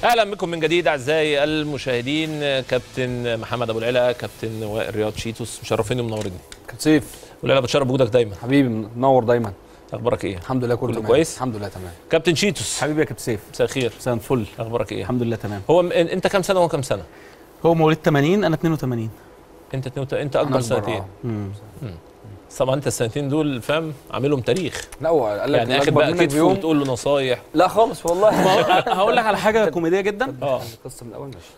اهلا بكم من جديد اعزائي المشاهدين. كابتن محمد ابو العلا، كابتن وائل رياض شيتوس، مشرفيني ومنوريني. كابتن سيف ابو العلا بتشرف بوجودك دايما حبيبي، منور دايما. اخبارك ايه؟ الحمد لله كله كويس، الحمد لله تمام. كابتن شيتوس حبيبي يا كابتن سيف، مساء الخير. مساء الفل. اخبارك ايه؟ الحمد لله تمام. هو انت كام سنه وهو كام سنه؟ هو مواليد 80 انا 82. انت اكبر سنتين. طبعا انت السنتين دول فاهم عاملهم تاريخ. لا هو قال لك يعني اخد بقى كتفه وتقول له نصايح. لا خالص والله. هقول لك على حاجه كوميديه جدا. القصه من الاول ماشي.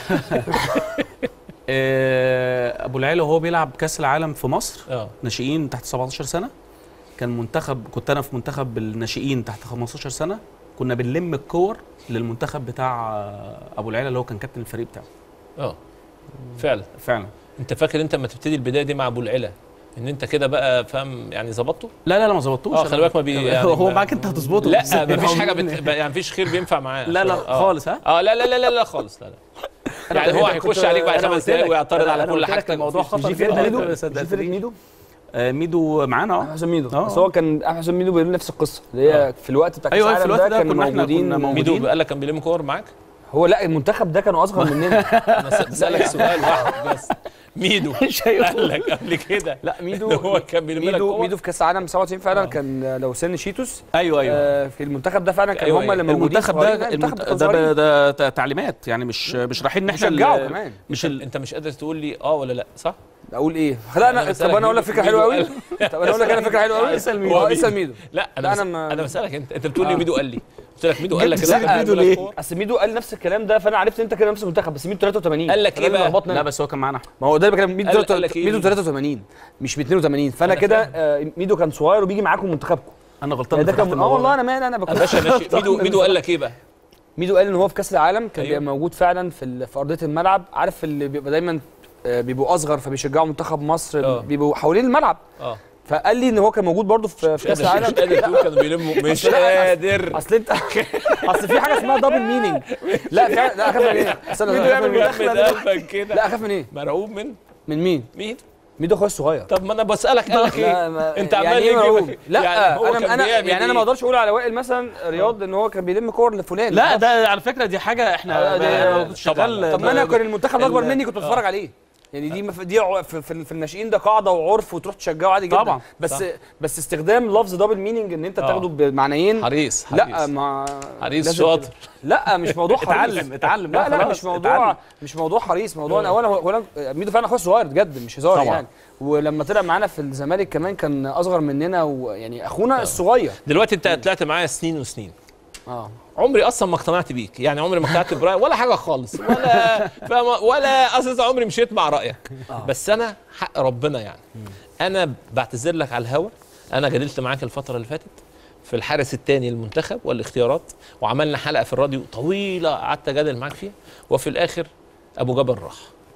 ابو العلا وهو بيلعب كاس العالم في مصر ناشئين تحت 17 سنه، كان منتخب، كنت انا في منتخب الناشئين تحت 15 سنه، كنا بنلم الكور للمنتخب بتاع ابو العلا اللي هو كان كابتن الفريق بتاعه. فعلا انت فاكر انت لما تبتدي البدايه دي مع ابو العلا ان انت كده بقى فاهم يعني ظبطته؟ لا ما ظبطتوش. خلي بالك ما يعني هو معاك انت هتظبطه. لا مفيش حاجه يعني مفيش خير بينفع معاه. لا خالص. لا خالص. لا يعني هو هيخش عليك بعد 5 دقايق ويعترض على كل حاجتك. الموضوع خطر جدا. ميدو معانا احسن ميدو. بس هو كان احسن ميدو بيقول نفس القصه اللي هي في الوقت بتاع كاس العالم ده كانوا موجودين. ميدو قال لك كان بيلم كور معاك؟ هو لا المنتخب ده كانوا اصغر مننا. انا بسالك سؤال واحد بس. ميدو قال لك قبل كده؟ لا ميدو هو كان بيلم لك كور. ميدو في كاس العالم 97 فعلا كان لو سن شيتوس. ايوه في المنتخب ده فعلا كانوا هم اللي موجودين. المنتخب ده تعليمات يعني مش رايحين ان احنا نشجعه كمان. انت مش قادر تقول لي ولا لا صح؟ اقول ايه؟ لا انا طب انا اقول لك فكره حلوه قوي. طب انا اقول لك فكره حلوه قوي. اسال ميدو. لا انا بسالك انت بتقول لي ميدو قال لي. قلت لك ميدو قال لك لا ميدو ليه؟ اصل ميدو قال نفس الكلام ده فانا عرفت انت كده نفس المنتخب. بس ميدو 83 قال لك ايه بقى؟ لا بس هو كان معانا. ما هو ده اللي بكلم. ميدو 83 مش 82. فانا كده ميدو كان صغير وبيجي معاكم منتخبكم. انا غلطان. ده كان والله انا مالي انا بكلم. باشا ميدو قال لك ايه بقى؟ ميدو قال ان هو في كاس العالم كان بيبقى موجود فعلا في ارضيه الملعب. عارف اللي بيبقى دايما بيبقوا اصغر فبيشجعوا منتخب مصر بيبقوا حوالين الملعب. فقال لي ان هو كان موجود برضه في كاس العالم. مش قادر تقول كانوا بيلموا. مش قادر. اصل انت اصل في حاجه اسمها دبل مينينج. لا اخاف من ايه؟ استنى لا اخاف من ايه؟ مرعوب من مين؟ ميدو اخويا الصغير. طب ما انا بسالك قال لك ايه؟ انت عمال يجيب. لا انا ما اقدرش اقول على وائل مثلا رياض ان هو كان بيلم كور لفلان. لا ده على فكره دي حاجه احنا شغال. طب ما انا كان المنتخب اكبر مني كنت بتفرج عليه. يعني دي في الناشئين ده قاعده وعرف وتروح تشجعه عادي جدا. طبعا بس استخدام لفظ دبل مينينج ان انت تاخده بمعنيين. حريص لا حريص شاطر. لا مش موضوع حريص. اتعلم. لا مش موضوع حريص. موضوع اولا ميدو فعلا اخويا صغير بجد مش هزار يعني. ولما طلع معانا في الزمالك كمان كان اصغر مننا ويعني اخونا الصغير. دلوقتي انت طلعت معايا سنين وسنين. عمري اصلا ما اقتنعت بيك، يعني عمري ما اقتنعت برايك ولا حاجه خالص ولا اساسا عمري مشيت مع رايك. بس انا حق ربنا يعني انا بعتذر لك على الهوا. انا جادلت معاك الفتره اللي فاتت في الحارس الثاني للمنتخب والاختيارات، وعملنا حلقه في الراديو طويله قعدت اجادل معاك فيها، وفي الاخر ابو جبل راح.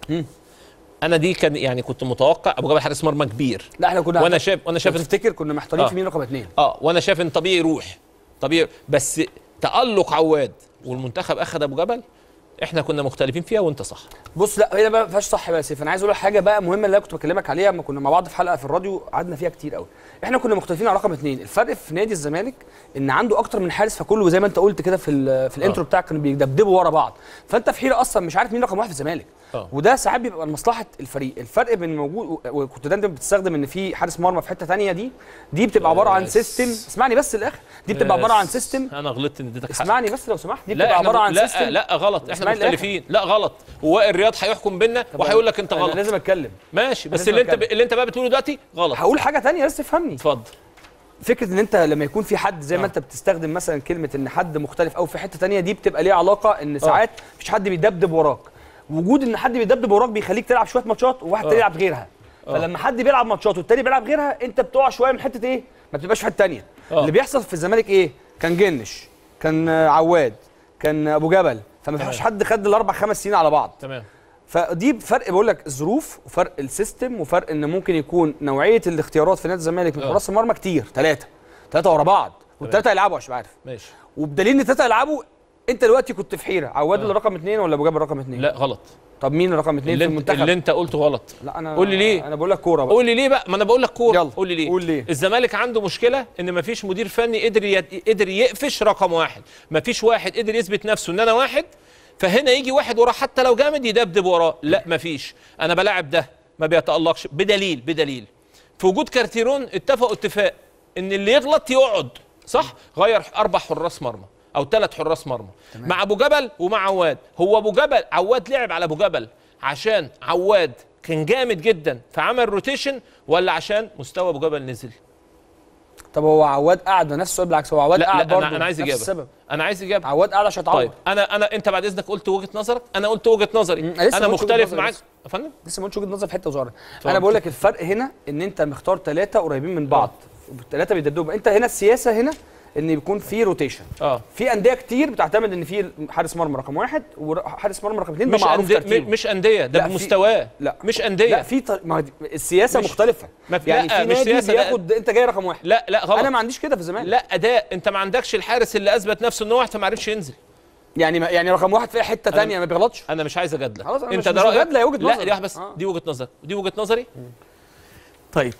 انا دي كان يعني كنت متوقع ابو جبل حارس مرمى كبير. لا احنا كنا وانا شايف تفتكر كنا محتارين في مين رقم 2. وانا شايف ان طبيعي يروح طبيعي، بس تألق عواد والمنتخب اخذ ابو جبل احنا كنا مختلفين فيها وانت صح. بص لا هي ما فيهاش صح. بس انا عايز اقول لك حاجه بقى مهمه اللي انا كنت بكلمك عليها لما كنا مع بعض في حلقه في الراديو قعدنا فيها كتير قوي. احنا كنا مختلفين على رقم 2. الفرق في نادي الزمالك ان عنده اكتر من حارس، فكله زي ما انت قلت كده في الانترو بتاعك كانوا بيدبدبوا ورا بعض، فانت في حيره اصلا مش عارف مين رقم 1 في الزمالك. وده ساعات بيبقى لمصلحه الفريق. الفرق بين موجود وكنت دايما بتستخدم ان في حارس مرمى في حته ثانيه، دي بتبقى عباره عن سيستم. اسمعني بس للاخر. دي بتبقى عباره عن سيستم. انا غلطت ان اديتك حق. اسمعني بس لو سمحت. دي بتبقى عباره عن سيستم. لا غلط. احنا مختلفين. لا غلط. ووائل رياض هيحكم بينا وهيقول لك انت غلط. انا لازم اتكلم. ماشي بس اللي انت بقى بتقوله دلوقتي غلط. هقول حاجه ثانيه بس تفهمني. اتفضل. فكره ان انت لما يكون في حد زي ما انت بتستخدم مثلا كلمه ان حد مختلف او في حته ثانيه، دي بتبقى ليها علاقه ان ساعات مفيش حد بيدبدب وراك. وجود ان حد بيدبدب وراك بيخليك تلعب شويه ماتشات وواحد تاني يلعب غيرها. فلما حد بيلعب ماتشات والتاني بيلعب غيرها انت بتقع شويه من حته ايه؟ ما بتبقاش في حته ثانيه. اللي بيحصل في الزمالك ايه؟ كان جنش، كان عواد، كان ابو جبل، فما فيش حد خد الاربع 5 سنين على بعض. تمام. فدي فرق بقول لك الظروف وفرق السيستم وفرق ان ممكن يكون نوعيه الاختيارات في نادي الزمالك من حراس المرمى كتير. 3 ورا بعض والثلاثه يلعبوا عشان عارف. ماشي. وبدليل ان 3 يلعبوا انت دلوقتي كنت في حيره، عواد اللي رقم 2 ولا ابو جابر رقم 2؟ لا غلط. طب مين رقم 2 في المنتخب؟ اللي انت قلته غلط. لا انا قول لي ليه؟ انا بقول لك كوره بقى. قول لي ليه بقى؟ ما انا بقول لك كوره. يلا قول لي ليه؟ قول ليه. الزمالك عنده مشكله ان ما فيش مدير فني قدر يقفش رقم واحد، ما فيش واحد قدر يثبت نفسه ان انا واحد، فهنا يجي واحد وراه حتى لو جامد يدبدب وراه. لا ما فيش، انا بلاعب ده ما بيتالقش. بدليل في وجود كارتيرون اتفقوا اتفاق ان اللي يغلط يقعد، صح؟ غير 4 حراس مرمى او 3 حراس مرمى مع ابو جبل ومع عواد. هو ابو جبل عواد لعب على ابو جبل عشان عواد كان جامد جدا فعمل روتيشن، ولا عشان مستوى ابو جبل نزل؟ طب هو عواد قعد نفس السؤال، بالعكس هو عواد قعد برضه. انا عايز اجابه. السبب. انا عايز اجابه. عواد قعد عشان يتعور. طيب انت بعد اذنك قلت وجهه نظرك، انا قلت وجهه نظري. انا مختلف معاك يا فندم. لسه ما قلتش وجهه نظر في حته صغيره. انا بقول لك الفرق هنا ان انت مختار 3 قريبين من بعض، 3 بيدبدبوا. انت هنا السياسه هنا ان يكون في روتيشن. في انديه كتير بتعتمد ان في حارس مرمى رقم 1 وحارس مرمى رقم 2، ده معروف ترتيبه. مش انديه، ده بمستواه. لا مش انديه. لا في السياسه مختلفه. يعني في نادي بياخد انت جاي رقم 1. لا غلط. انا ما عنديش كده في الزمالك. لا اداء، انت ما عندكش الحارس اللي اثبت نفسه ان هو واحد فما عرفش ينزل. يعني رقم 1 في حته ثانيه ما بيغلطش. انا مش عايز اجادلك. خلاص انت ده رايك. لا وجهه نظر. لا بس دي وجهه نظرك ودي وجهه نظري. طيب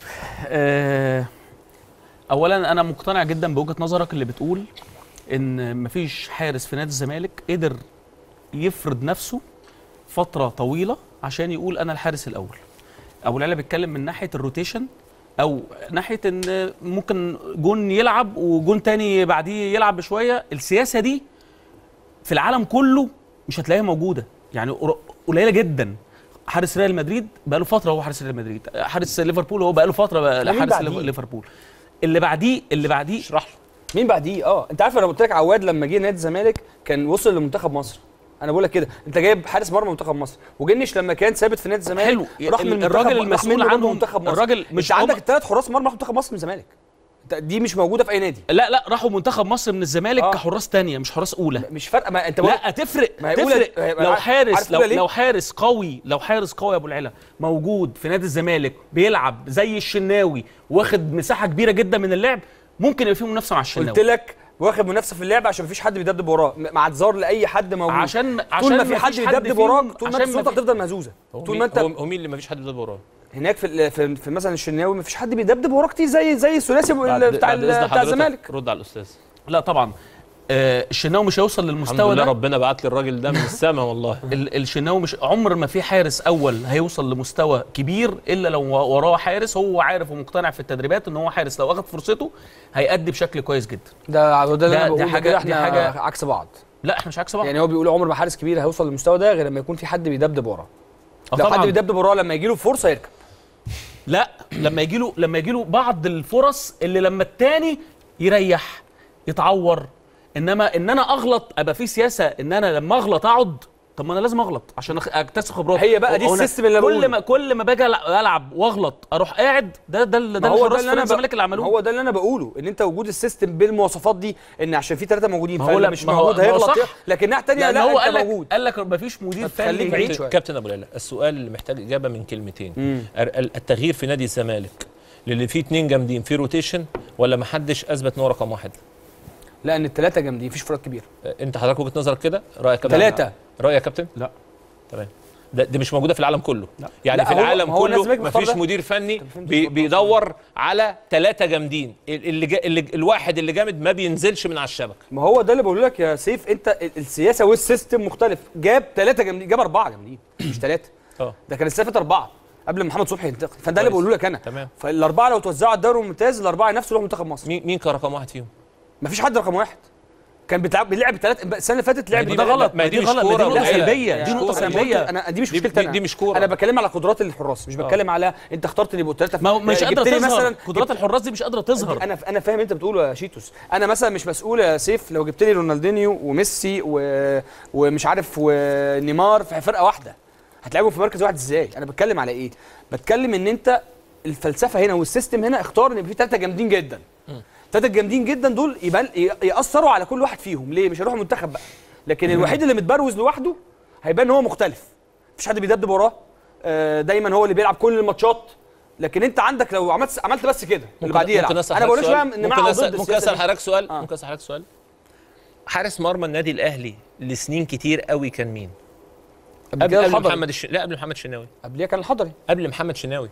اولا انا مقتنع جدا بوجهه نظرك اللي بتقول ان مفيش حارس في نادي الزمالك قدر يفرض نفسه فتره طويله عشان يقول انا الحارس الاول. ابو العلا بيتكلم من ناحيه الروتيشن، او ناحيه ان ممكن جون يلعب وجون تاني بعديه يلعب بشويه. السياسه دي في العالم كله مش هتلاقيها موجوده، يعني قليله جدا. حارس ريال مدريد بقى له فتره هو حارس ريال مدريد، حارس ليفربول هو بقى له فتره حارس ليفربول. اللي بعديه اشرح له مين بعديه. انت عارف انا قلت لك عواد لما جه نادي الزمالك كان وصل لمنتخب مصر. انا بقول لك كده، انت جايب حارس مرمى منتخب مصر، وجنش لما كان ثابت في نادي الزمالك حلو. راح من الراجل المسؤول عنه منتخب مصر. الراجل مش عندك ال3 حراس مرمى منتخب مصر من الزمالك، دي مش موجوده في اي نادي. لا راحوا منتخب مصر من الزمالك كحراس تانية مش حراس اولى. مش فارقه. ما انت لا تفرق لو حارس لو حارس قوي يا ابو العلا موجود في نادي الزمالك بيلعب زي الشناوي واخد مساحه كبيره جدا من اللعب، ممكن يبقى فيه منافسه مع الشناوي. قلت لك واخد منافسه في اللعب عشان مفيش حد بيدبدب وراه، مع اعتذار لاي حد موجود. عشان طول ما في حد بيدبدب وراك، طول ما انت صوتك تفضل مهزوزه. طول ما انت هو مين اللي مفيش حد بيدبدب وراه؟ هناك في مثلا الشناوي مفيش حد بيدبدب وراه كتير زي الثلاثي بتاع الزمالك. رد على الاستاذ. لا طبعا الشناوي مش هيوصل للمستوى ده. الحمد لله ربنا بعت لي الراجل ده من السماء والله. الشناوي مش عمر ما في حارس اول هيوصل لمستوى كبير الا لو وراه حارس هو عارف ومقتنع في التدريبات ان هو حارس لو اخذ فرصته هيأدي بشكل كويس جدا. ده حاجه عكس بعض. لا احنا مش عكس بعض. يعني هو بيقول عمر ما حارس كبير هيوصل للمستوى ده غير لما يكون في حد بيدبدب وراه. لو حد بيدبدب وراه لما يجي له فرصه يركب. لا لما يجي له بعض الفرص اللي لما التاني يريح يتعور. انما ان انا اغلط ابقى في سياسه ان انا لما اغلط اقعد. طب ما انا لازم اغلط عشان اكتسب خبرات. هي بقى دي السيستم اللي بقوله. كل ما باجي العب واغلط اروح قاعد. ده الحراس في الزمالك اللي عملوه. هو ده اللي انا بقوله، ان انت وجود السيستم بالمواصفات دي ان عشان في 3 موجودين فاللي مش موجود هيغلط. لكن الناحيه الثانيه لا هو انت موجود. قال لك مفيش مدير فني بعيد شويه. كابتن ابو العلا السؤال اللي محتاج اجابه من كلمتين. التغيير في نادي الزمالك اللي فيه 2 جامدين في روتيشن، ولا ما حدش اثبت ان هو رقم 1؟ لا ان ال3 جامدين مفيش فرق كبير. انت حضرتك وجهه نظرك كده؟ رايك كابتن؟ 3 رايك يا كابتن؟ لا تمام. دي مش موجوده في العالم كله. لا. يعني لا في العالم كله مفيش ده. مدير فني بيدور على 3 جامدين. الواحد اللي جامد ما بينزلش من على الشبكه. ما هو ده اللي بقول لك يا سيف، انت السياسه والسيستم مختلف. جاب 3 جامدين، جاب 4 جامدين مش 3. ده كان السيف 4 قبل ما محمد صبحي ينتقل. فده اللي بقوله لك انا. تمام. فال4 لو توزعوا على الدوري الممتاز ال4 نفسه يروح منتخب مصر. مين كان رقم 1 فيهم؟ مفيش حد رقم 1. كان بيلعب 3 السنه اللي فاتت لعب. ده غلط. ما دي غلط. دي نقطه سلبيه. دي نقطه سلبيه. انا دي مش مشكلتي. دي مش كوره. انا بتكلم على قدرات الحراس، مش بتكلم على انت اخترت اللي يبقوا 3. ما هو مش قادره تظهر. قدرات الحراس دي مش قادره تظهر. انا فاهم انت بتقوله يا شيتوس. انا مثلا مش مسؤول يا سيف لو جبت لي رونالدينيو وميسي ومش عارف ونيمار في فرقه واحده هتلعبهم في مركز واحد ازاي؟ انا بتكلم على ايه؟ بتكلم ان انت الفلسفه هنا والسيستم هنا اختار ان في 3 جامدين جدا. 3 جامدين جدا دول يأثروا على كل واحد فيهم. ليه؟ مش هيروحوا منتخب بقى. لكن الوحيد اللي متبروز لوحده هيبان هو مختلف. مفيش حد بيدبدب وراه. دايما هو اللي بيلعب كل الماتشات. لكن انت عندك لو عملت بس كده اللي بعديه يلعب. انا بقولش بقى ان مع او ضد. ممكن اسال حضرتك سؤال؟ ممكن اسال حضرتك سؤال؟ حارس مرمى النادي الاهلي لسنين كتير قوي كان مين؟ قبل محمد لا قبل محمد شناوي. قبليها كان الحضري. قبل محمد شناوي.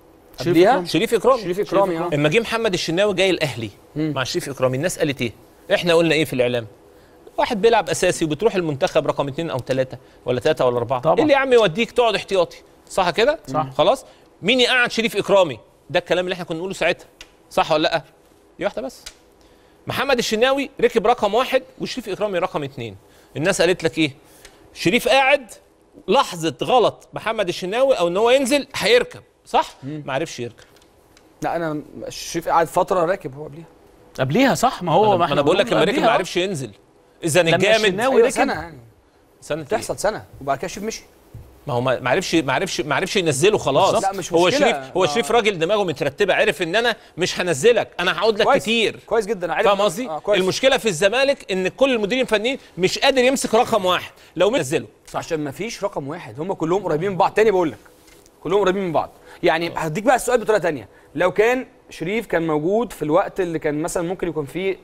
قبليها شريف اكرامي. شريف اكرامي. اما جه محمد الشناوي جاي الاهلي مع شريف اكرامي، الناس قالت ايه؟ احنا قلنا ايه في الاعلام؟ واحد بيلعب اساسي وبتروح المنتخب رقم 2 أو 3 ولا 3 ولا 4، ايه اللي يا عم يوديك تقعد احتياطي؟ صح كده؟ صح. خلاص، مين يقعد شريف اكرامي؟ ده الكلام اللي احنا كنا نقوله ساعتها، صح ولا لا؟ دي واحده بس. محمد الشناوي ركب رقم 1 وشريف اكرامي رقم 2. الناس قالت لك ايه؟ شريف قاعد، لحظه غلط محمد الشناوي او ان هو ينزل هيركب، صح؟ ما عرفش يركب. لا انا شريف قاعد فتره راكب هو قبليها صح. ما هو ما انا بقول لك لما ركب ما عرفش ينزل. اذا الجامد الشناوي سنه يعني سنه تحصل سنه وبعد كده شريف مشي. ما هو ما عرفش ينزله خلاص. لا مش هو مشكلة. شريف راجل دماغه مترتبه، عرف ان انا مش هنزلك، انا هقعد لك كتير. كويس جدا، عارف. فاهم قصدي؟ المشكله في الزمالك ان كل المديرين الفنيين مش قادر يمسك رقم 1 لو منزله. عشان ما فيش رقم 1، هم كلهم قريبين من بعض. تاني بقول لك كلهم قريبين من بعض. يعني هديك بقى السؤال بطريقه تانية، لو كان شريف كان موجود في الوقت اللي كان مثلا ممكن يكون فيه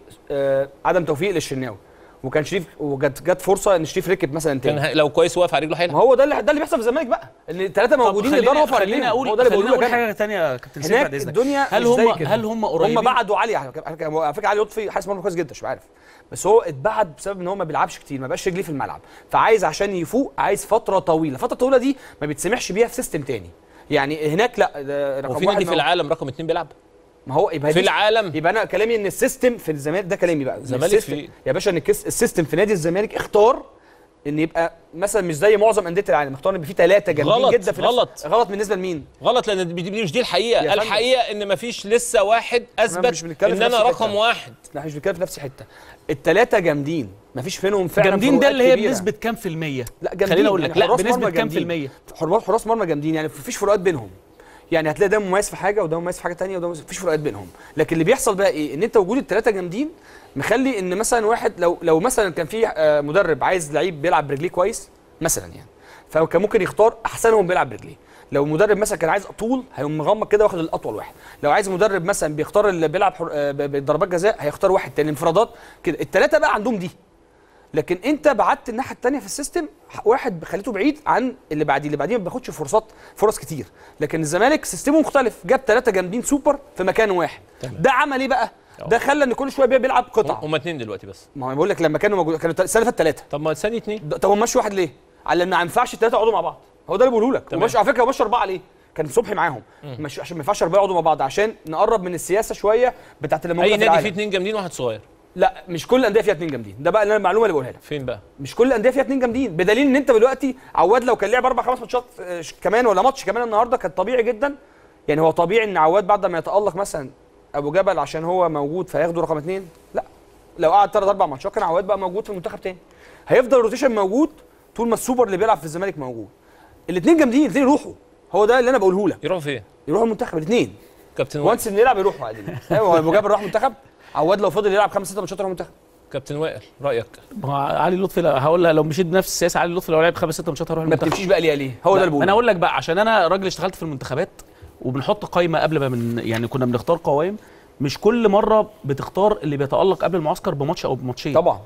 عدم توفيق للشناوي، وكان شريف وجت فرصه ان شريف ركب مثلا تاني، كان لو كويس واقف على رجله هيلعب. ما هو ده اللي بيحصل في الزمالك بقى، ان الثلاثه موجودين يقدروا يقفوا على رجليهم. هو ده اللي بقوله لك. حاجه ثانيه يا كابتن سيف بعد اذنك، الدنيا هل هم قريبين؟ هم بعدوا علي على فكره. علي لطفي حارس مرمى كويس جدا، مش عارف، بس هو اتبعد بسبب ان هو ما بيلعبش كتير، ما بقاش رجليه في الملعب، فعايز عشان يفوق عايز فتره طويله. الفتره الطويله دي ما بيتسمحش بيها في سيستم تاني. يعني هناك لا، رقم 1 وفي نادي في العالم رقم 2 بيلعب ما هو يبقى في العالم. يبقى انا كلامي ان السيستم في الزمالك ده كلامي بقى الزمالك يا باشا، ان السيستم في نادي الزمالك اختار ان يبقى مثلا مش زي معظم انديه العالم، اختار ان يبقى في 3 جامدين جدا في غلط بالنسبه لمين؟ غلط، لان دي مش دي الحقيقه. الحقيقه ان مفيش لسه واحد اثبت ان انا رقم 1. لا مش بنتكلم في نفس الحته. ال3 جامدين، مفيش فينهم فعلا جامدين. ده اللي هي بنسبه كام في الميه؟ لا جامدين، خليني اقول لك يعني لا بنسبه كام في الميه؟ حراس مرمى جامدين، يعني مفيش فروقات بينهم. يعني هتلاقي ده مميز في حاجه وده مميز في حاجه ثانيه وده مفيش فروقات بينهم. لكن اللي بيحصل بقى ايه؟ ان انت وجود ال3 جامدين مخلي ان مثلا واحد لو مثلا كان في مدرب عايز لعيب بيلعب برجليه كويس مثلا، يعني فكان ممكن يختار احسنهم بيلعب برجليه. لو مدرب مثلا كان عايز طول هيقوم مغمض كده واخد الاطول واحد. لو عايز مدرب مثلا بيختار اللي بيلعب بضربات جزاء هيختار واحد تاني انفرادات كده. ال3 بقى عندهم دي، لكن انت بعدت الناحيه الثانيه في السيستم، واحد خليته بعيد عن اللي بعديه ما بياخدش فرص كتير. لكن الزمالك سيستمه مختلف، جاب 3 جامدين سوبر في مكان واحد. ده عمل ايه بقى؟ ده خلى ان كل شويه بيلعب قطع. هم 2 دلوقتي بس. ما انا بقول لك لما كانوا موجودين كانوا السنه اللي فاتت 3. طب ما الثاني 2. طب مشي واحد ليه؟ على ان ما ينفعش ال3 يقعدوا مع بعض. هو ده اللي بقوله لك. ومشي على فكره ومشي 4 ليه؟ كان صبحي معاهم، مش عشان ما ينفعش 4 يقعدوا مع بعض، عشان نقرب من السياسه شويه بتاعت اللي موجوده في العالم. اي نادي فيه 2 جامدين وواحد صغير. لا مش كل الانديه فيها 2 جامدين، ده بقى اللي المعلومه اللي بقولها لك. فين بقى؟ مش كل الانديه فيها 2 جامدين، بدليل ان انت دلوقتي عواد لو كان لعب 4 5 ماتشات كمان ولا ماتش كمان النهارده كان طبيعي جدا. يعني هو طبيعي ان عواد بعد ما يتالق مثلا ابو جبل عشان هو موجود فياخده رقم 2؟ لا، لو قعد 3 4 ماتشات كان عواد بقى موجود في المنتخب تاني. هيفضل الروتيشن موجود طول ما السوبر اللي بيلعب في الزمالك موجود. الاثنين جامدين، الاثنين يروحوا. هو ده اللي انا بقوله لك. يروحوا فين؟ يروحوا المنتخب الاثنين. كابتن وانس ان يلعب يروحوا عادي. ايوه ابو جبل راح منتخب، عواد لو فضل يلعب 5 6 ماتشات يروح منتخب. كابتن وائل رايك؟ علي لطفي هقول لك لو مشيت بنفس السياسه، علي لطفي لو لعب 5 6 ماتشات هيروح المنتخب. ما بتمشيش بقى ليه؟ هو ده اللي بقوله. انا اقول لك بقى، عشان انا راجل اشتغلت في المنتخبات وبنحط قائمه قبل ما يعني كنا بنختار قوائم. مش كل مره بتختار اللي بيتالق قبل المعسكر بماتش او بماتشين. طبعا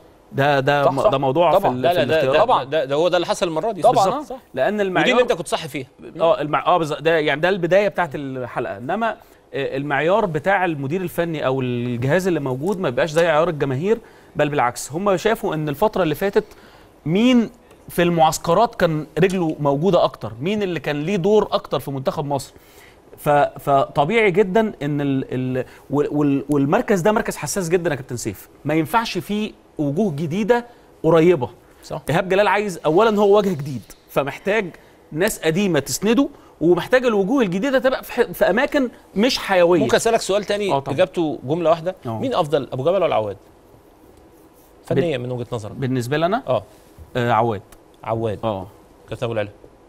ده موضوع طبعا. في الاختيار. طبعا ده هو ده اللي حصل المره دي. طبعا صح. لان المعيار ودي اللي انت كنت صح فيها. ده يعني ده البدايه بتاعت الحلقه. انما المعيار بتاع المدير الفني او الجهاز اللي موجود ما بيبقاش زي عيار الجماهير، بل بالعكس. هم شافوا ان الفتره اللي فاتت مين في المعسكرات كان رجله موجوده اكتر، مين اللي كان ليه دور اكتر في منتخب مصر. فطبيعي جدا ان والمركز ده مركز حساس جدا يا كابتن سيف، ما ينفعش فيه وجوه جديده قريبه. صح. ايهاب جلال عايز اولا هو وجه جديد، فمحتاج ناس قديمه تسنده، ومحتاج الوجوه الجديده تبقى في اماكن مش حيويه. ممكن اسالك سؤال تاني اجابته جمله واحده؟ مين افضل، ابو جبل ولا عواد فنيا من وجهه نظرك؟ بالنسبه لي انا عواد. كابتن ابو العلا.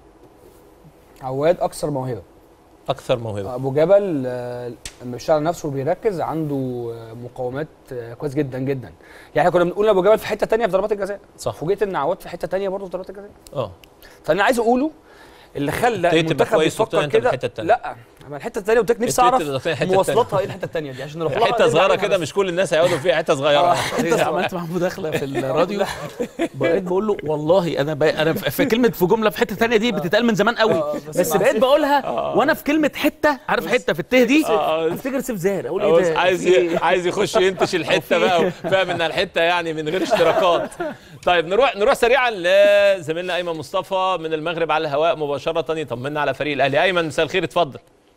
عواد اكثر موهبه. ابو جبل لما بيشتغل نفسه وبيركز عنده مقاومات كويس جدا جدا. يعني كنا بنقول ابو جبل في حته ثانيه في ضربات الجزاء، صح. فوجئت ان عواد في حته ثانيه برضه في ضربات الجزاء. فانا عايز اقوله اللي خلى المنتخب يفكر كده. لا الحته الثانيه قلت لك نفسي اعرف مواصلاتها ايه الحته الثانيه دي عشان نروح لها. حته صغيره كده مش كل الناس هيقعدوا فيها، حته صغيره. عملت معاه مداخله في الراديو بقيت بقول له والله انا في كلمه في جمله في حته ثانيه دي بتتقال من زمان قوي، بس بقيت بقولها وانا في كلمه حته، عارف حته في الته دي افتكر سيف زاهر اقول ايه ده، عايز يخش ينتش الحته بقى، فاهم ان الحته يعني من غير اشتراكات. طيب نروح سريعا لزميلنا ايمن مصطفى من المغرب على الهواء مباشره يطمنا على فريق الاهلي. ايمن مساء الخير، اتفضل.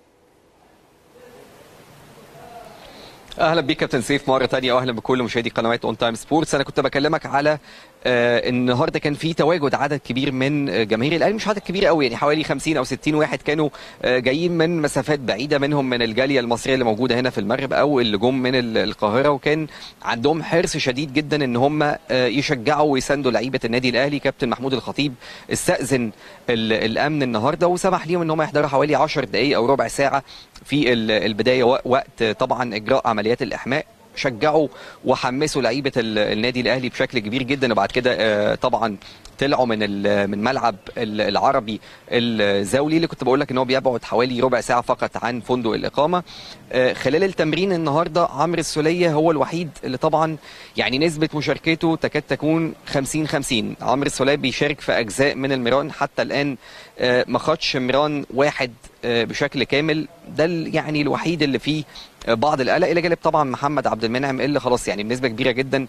اهلا بيك كابتن سيف مره ثانيه، واهلا بكل مشاهدي قنوات اون تايم سبورتس. انا كنت بكلمك على النهارده كان في تواجد عدد كبير من جماهير الاهلي، مش عدد كبير قوي يعني حوالي 50 او 60 واحد كانوا جايين من مسافات بعيده، منهم من الجاليه المصريه اللي موجوده هنا في المغرب او اللي جم من القاهره، وكان عندهم حرص شديد جدا ان هم يشجعوا ويساندوا لعيبه النادي الاهلي. كابتن محمود الخطيب استأذن الامن النهارده وسمح ليهم ان هم يحضروا حوالي 10 دقائق او ربع ساعه في البدايه وقت طبعا اجراء عمليات الاحماء. شجعوا وحمسوا لعيبه النادي الاهلي بشكل كبير جدا، وبعد كده طبعا طلعوا من ملعب العربي الزولي اللي كنت بقول لك ان هو بيبعد حوالي ربع ساعه فقط عن فندق الاقامه. خلال التمرين النهارده عمرو السوليه هو الوحيد اللي طبعا يعني نسبه مشاركته تكاد تكون 50-50. عمرو السوليه بيشارك في اجزاء من المران، حتى الان ما خدش مران واحد بشكل كامل، ده يعني الوحيد اللي فيه بعض القلق، الى جانب طبعا محمد عبد المنعم اللي خلاص يعني بنسبه كبيره جدا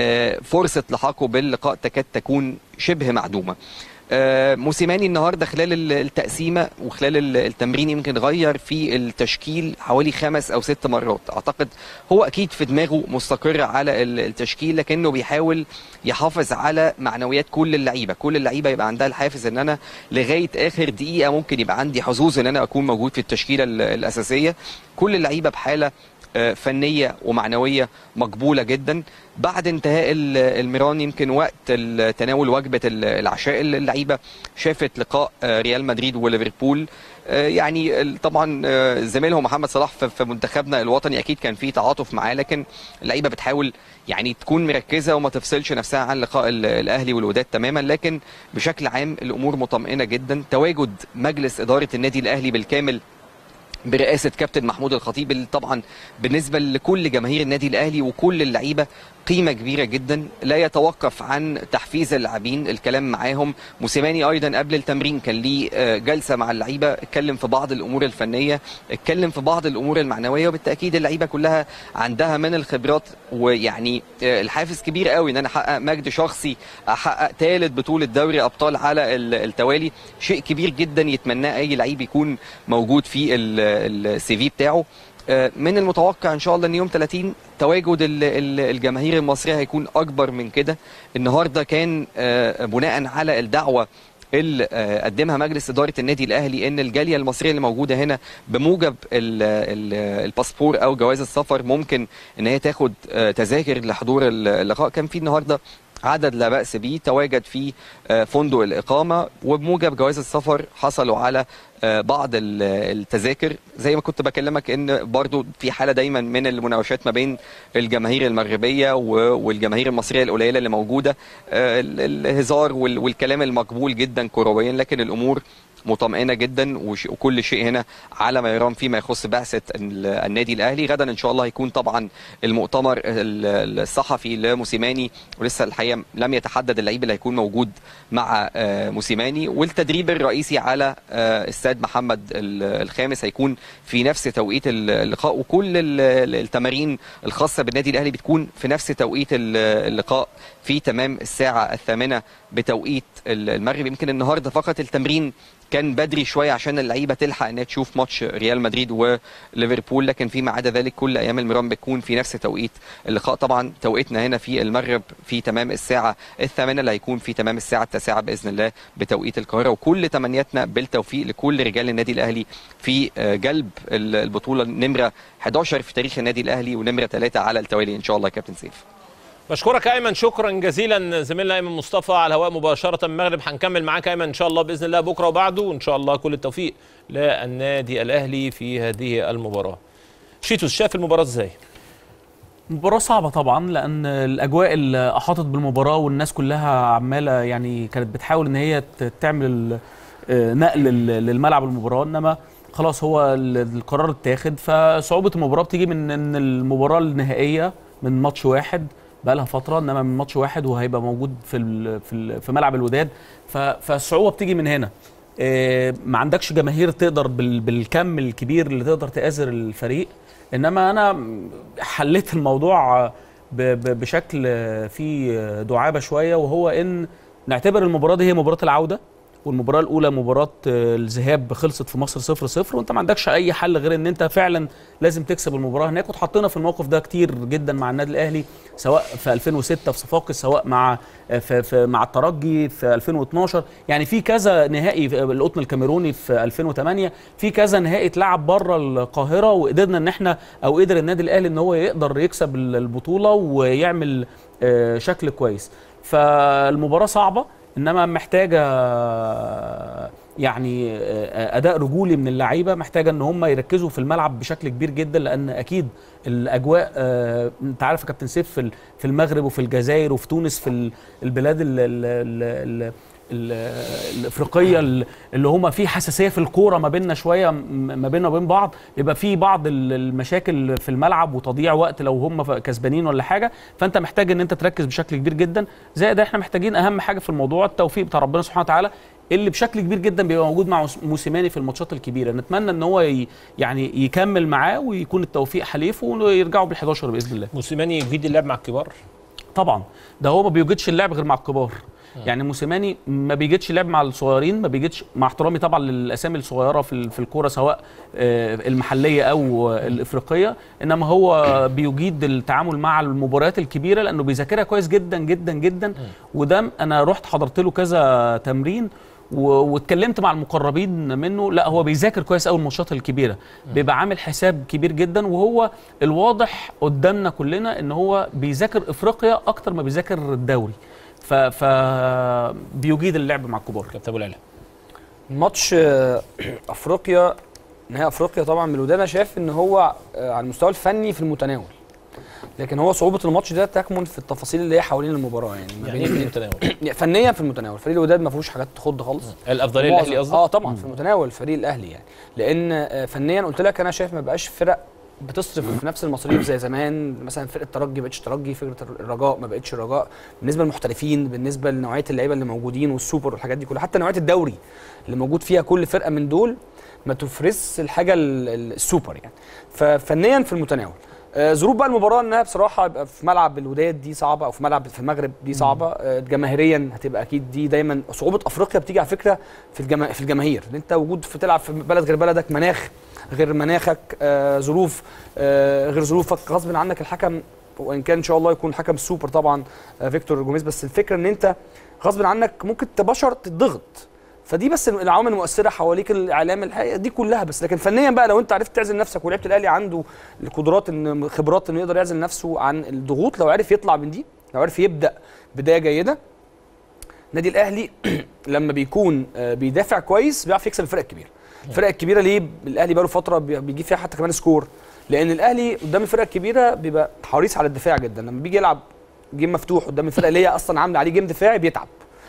فرصه لحاقه باللقاء تكاد تكون شبه معدومه. موسيماني النهارده خلال التقسيمه وخلال التمرين يمكن غير في التشكيل حوالي 5 أو 6 مرات. اعتقد هو اكيد في دماغه مستقر على التشكيل، لكنه بيحاول يحافظ على معنويات كل اللعيبه. كل اللعيبه يبقى عندها الحافز ان انا لغايه اخر دقيقه ممكن يبقى عندي حظوظ ان انا اكون موجود في التشكيله الاساسيه. كل اللعيبه بحاله فنيه ومعنويه مقبوله جدا. بعد انتهاء المران يمكن وقت تناول وجبه العشاء اللعيبه شافت لقاء ريال مدريد وليفربول. يعني طبعا زميلهم محمد صلاح في منتخبنا الوطني اكيد كان في تعاطف معاه، لكن اللعيبه بتحاول يعني تكون مركزه وما تفصلش نفسها عن لقاء الاهلي والوداد تماما. لكن بشكل عام الامور مطمئنه جدا. تواجد مجلس اداره النادي الاهلي بالكامل برئاسه كابتن محمود الخطيب اللي طبعا بالنسبه لكل جماهير النادي الاهلي وكل اللعيبه قيمه كبيره جدا، لا يتوقف عن تحفيز اللاعبين، الكلام معاهم. موسيماني ايضا قبل التمرين كان ليه جلسه مع اللعيبه، اتكلم في بعض الامور الفنيه، اتكلم في بعض الامور المعنويه، وبالتاكيد اللعيبه كلها عندها من الخبرات ويعني الحافز كبير قوي ان انا احقق مجد شخصي، احقق ثالث بطوله دوري ابطال على التوالي. شيء كبير جدا يتمناه اي لعيب يكون موجود في السي في بتاعه. من المتوقع ان شاء الله ان يوم 30 تواجد الجماهير المصريه هيكون اكبر من كده. النهارده كان بناء على الدعوه اللي قدمها مجلس اداره النادي الاهلي ان الجاليه المصريه اللي موجوده هنا بموجب الباسبور او جواز السفر ممكن ان هي تاخد تذاكر لحضور اللقاء. كان في النهارده عدد لا بأس به تواجد في فندق الإقامة، وبموجب جواز السفر حصلوا على بعض التذاكر. زي ما كنت بكلمك ان برضو في حالة دايما من المناوشات ما بين الجماهير المغربية والجماهير المصرية القليلة اللي موجودة، الهزار والكلام المقبول جدا كرويا، لكن الأمور مطمئنه جدا وكل شيء هنا على ما يرام فيما يخص بعثه النادي الاهلي. غدا ان شاء الله هيكون طبعا المؤتمر الصحفي لموسيماني، ولسه الحقيقه لم يتحدد اللعيب اللي هيكون موجود مع موسيماني، والتدريب الرئيسي على استاد محمد الخامس هيكون في نفس توقيت اللقاء، وكل التمارين الخاصه بالنادي الاهلي بتكون في نفس توقيت اللقاء في تمام الساعه 8 بتوقيت المغرب. يمكن النهارده فقط التمرين كان بدري شويه عشان اللعيبه تلحق انها تشوف ماتش ريال مدريد وليفربول، لكن فيما عدا ذلك كل ايام المران بتكون في نفس توقيت اللقاء. طبعا توقيتنا هنا في المغرب في تمام الساعه 8 اللي هيكون في تمام الساعه 9 باذن الله بتوقيت القاهره. وكل تمنياتنا بالتوفيق لكل رجال النادي الاهلي في جلب البطوله نمره 11 في تاريخ النادي الاهلي ونمره 3 على التوالي ان شاء الله. يا كابتن سيف بشكرك ايمن، شكرا جزيلا زميلنا ايمن مصطفى على الهواء مباشره من المغرب. هنكمل معاك ايمن ان شاء الله باذن الله بكره وبعده، وان شاء الله كل التوفيق للنادي الاهلي في هذه المباراه. شيتوس شاف المباراه ازاي؟ مباراة صعبة طبعا، لأن الأجواء اللي أحاطت بالمباراة والناس كلها عمالة يعني كانت بتحاول إن هي تعمل نقل للملعب المباراة، إنما خلاص هو القرار اتاخد. فصعوبه المباراه بتيجي من ان المباراه النهائيه من ماتش واحد بقى لها فتره، انما من ماتش واحد وهيبقى موجود في ملعب الوداد. فالصعوبه بتيجي من هنا. ما عندكش جماهير تقدر بالكم الكبير اللي تقدر تآزر الفريق. انما انا حليت الموضوع بشكل فيه دعابه شويه، وهو ان نعتبر المباراه دي هي مباراه العوده، والمباراه الاولى مباراه الذهاب خلصت في مصر 0-0، وانت ما عندكش اي حل غير ان انت فعلا لازم تكسب المباراه هناك. واتحطينا في الموقف ده كتير جدا مع النادي الاهلي، سواء في 2006 في صفاقس، سواء مع الترجي في 2012. يعني في كذا نهائي، القطن الكاميروني في 2008، في كذا نهائي اتلعب بره القاهره، وقدرنا ان احنا قدر النادي الاهلي ان هو يقدر يكسب البطوله ويعمل شكل كويس. فالمباراه صعبه، انما محتاجه يعني اداء رجولي من اللعيبه، محتاجه ان هم يركزوا في الملعب بشكل كبير جدا، لان اكيد الاجواء انت عارف يا كابتن سيف في المغرب وفي الجزائر وفي تونس، في البلاد الافريقيه اللي هم في حساسيه في الكوره ما بيننا شويه، ما بيننا وبين بعض، يبقى في بعض المشاكل في الملعب وتضييع وقت لو هم كسبانين ولا حاجه. فانت محتاج ان انت تركز بشكل كبير جدا. زائد احنا محتاجين اهم حاجه في الموضوع التوفيق بتاع ربنا سبحانه وتعالى، اللي بشكل كبير جدا بيبقى موجود مع موسيماني في الماتشات الكبيره. نتمنى ان هو يعني يكمل معاه ويكون التوفيق حليفه ويرجعوا بال11 باذن الله. موسيماني يجيد اللعب مع الكبار طبعا، ده هو ما بيوجدش اللعب غير مع الكبار. يعني موسيماني ما بيجيتش لعب مع الصغيرين، ما بيجيتش، مع احترامي طبعا للاسامي الصغيره في الكوره سواء المحليه او الافريقيه، انما هو بيجيد التعامل مع المباريات الكبيره لانه بيذاكرها كويس جدا جدا جدا. وده انا رحت حضرت له كذا تمرين واتكلمت مع المقربين منه، لا هو بيذاكر كويس قوي الماتشات الكبيره، بيبقى عامل حساب كبير جدا. وهو الواضح قدامنا كلنا ان هو بيذاكر افريقيا اكتر ما بيذاكر الدوري، بيجيد اللعب مع الكبار. كابتن ابو العلا، ماتش افريقيا، نهائي افريقيا طبعا من الوداد، انا شايف ان هو على المستوى الفني في المتناول، لكن هو صعوبه الماتش ده تكمن في التفاصيل اللي هي حوالين المباراه. يعني في المتناول فنيا في المتناول، فريق الوداد ما فيهوش حاجات تخض خالص. الافضليه الاهلي قصدك؟ طبعا في المتناول فريق الاهلي، يعني لان فنيا قلت لك انا شايف ما بقاش فرق بتصرف في نفس المصاريف زي زمان. مثلا فرقه الترجي ما بقتش ترجي، فرقه الرجاء ما بقتش رجاء، بالنسبه للمحترفين، بالنسبه لنوعيه اللعيبه اللي موجودين والسوبر والحاجات دي كلها، حتى نوعيه الدوري اللي موجود فيها كل فرقه من دول ما تفرز الحاجه السوبر يعني. ففنيا في المتناول. ظروف بقى المباراه انها بصراحه يبقى في ملعب الوداد دي صعبه، او في ملعب في المغرب دي صعبه. جماهيريا هتبقى اكيد دي دايما صعوبه افريقيا بتيجي على فكره في الجماهير، ان انت وجود في تلعب في بلد غير بلدك، مناخ غير مناخك، ظروف غير ظروفك، غصب عنك الحكم، وان كان ان شاء الله يكون حكم السوبر طبعا فيكتور جوميز، بس الفكره ان انت غصب عنك ممكن تبشر تضغط. فدي بس العوامل المؤثره حواليك، الاعلام الحقيقه دي كلها. بس لكن فنيا بقى لو انت عرفت تعزل نفسك، ولعبت الاهلي عنده القدرات ان خبرات انه يقدر يعزل نفسه عن الضغوط، لو عرف يطلع من دي، لو عرف يبدا بدايه جيده، النادي الاهلي لما بيكون بيدافع كويس بيعرف يكسب الفرق الكبيره. الفرق الكبيره ليه الاهلي بقى له فتره بيجيب فيها حتى كمان سكور؟ لان الاهلي قدام الفرق الكبيره بيبقى حريص على الدفاع جدا. لما بيجي يلعب جيم مفتوح قدام الفرقه اللي هي اصلا عامله عليه جيم دفاعي بيتعب.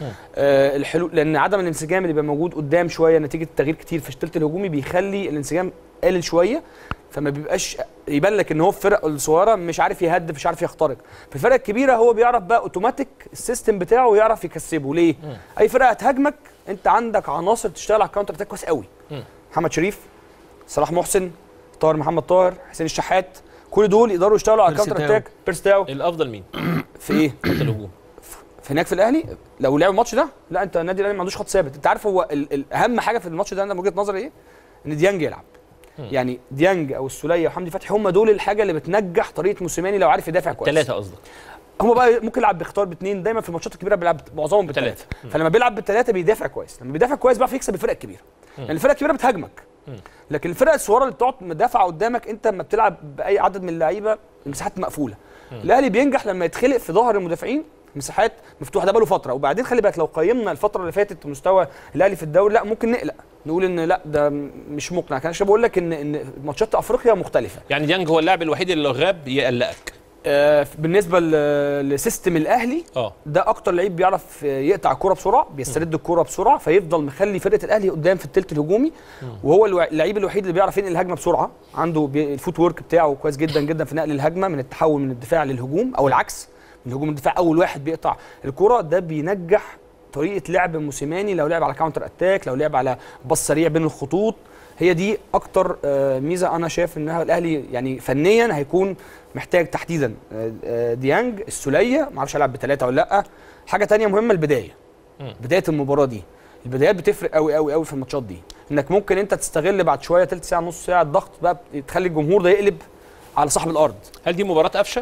الحلول، لان عدم الانسجام اللي بيبقى موجود قدام شويه نتيجه التغيير كتير في الثلث الهجومي بيخلي الانسجام قليل شويه، فما بيبقاش يبان لك ان هو في الفرق الصغيره مش عارف يهدف، مش عارف يخترق. في الفرق الكبيره هو بيعرف بقى اوتوماتيك السيستم بتاعه ويعرف يكسبه. ليه؟ اي فرقه هتهاجمك انت عندك عناصر تشتغل على الكاونتر اتاك كويس قوي. محمد شريف، صلاح محسن، طاهر محمد طاهر، حسين الشحات، كل دول يقدروا يشتغلوا على الكاونتر اتاك. بيرستاو الافضل مين في ايه؟ خط الهجوم في هناك في الاهلي لو لعبوا الماتش ده، لا انت النادي الاهلي ما عندوش خط ثابت. انت عارف هو اهم حاجه في الماتش ده انا من وجهه نظري ايه؟ ان ديانج يلعب. يعني ديانج او السوليه وحمدي فتحي هم دول الحاجه اللي بتنجح طريقه موسيماني لو عارف يدافع كويس. 3 قصدك؟ هم بقى ممكن يلعب باختار باثنين، دايما في الماتشات الكبيره بيلعب معظمهم ب3. فلما بيلعب ب3 بيدافع كويس، لما بيدافع كويس بيعرف يكسب الفرق الكبيره. يعني الفرق الكبيره بتهاجمك، لكن الفرق الصغيره اللي بتقعد مدافعه قدامك انت لما بتلعب باي عدد من اللعيبه المساحات مقفوله. الاهلي بينجح لما يتخلق في ظهر المدافعين مساحات مفتوحه، ده بقى له فتره. وبعدين خلي بالك لو قيمنا الفتره اللي فاتت مستوى الاهلي في الدوري، لا ممكن نقلق نقول ان لا ده مش مقنع. كان بقول لك ان ماتشات افريقيا مختلفه. يعني ديانج هو اللاعب الوحيد اللي لو غاب يقلقك؟ بالنسبه لسيستم الاهلي ده اكتر لعيب بيعرف يقطع الكوره بسرعه، بيسترد الكوره بسرعه، فيفضل مخلي فرقه الاهلي قدام في الثلث الهجومي. وهو اللعيب الوحيد اللي بيعرف ينقل الهجمه بسرعه، عنده الفوت وورك بتاعه كويس جدا جدا في نقل الهجمه من التحول من الدفاع للهجوم او العكس، من الهجوم للدفاع. اول واحد بيقطع الكوره ده بينجح طريقه لعب موسيماني، لو لعب على كاونتر اتاك، لو لعب على باص سريع بين الخطوط. هي دي اكتر ميزه انا شايف انها الاهلي يعني فنيا هيكون محتاج تحديدا. ديانج، السوليه، ما اعرفش هيلعب بثلاثه ولا لا. حاجه ثانيه مهمه، البدايه. بدايه المباراه دي، البدايات بتفرق قوي قوي قوي في الماتشات دي، انك ممكن انت تستغل بعد شويه ثلث ساعه نص ساعه الضغط بقى تخلي الجمهور ده يقلب على صاحب الارض. هل دي مباراه قفشه؟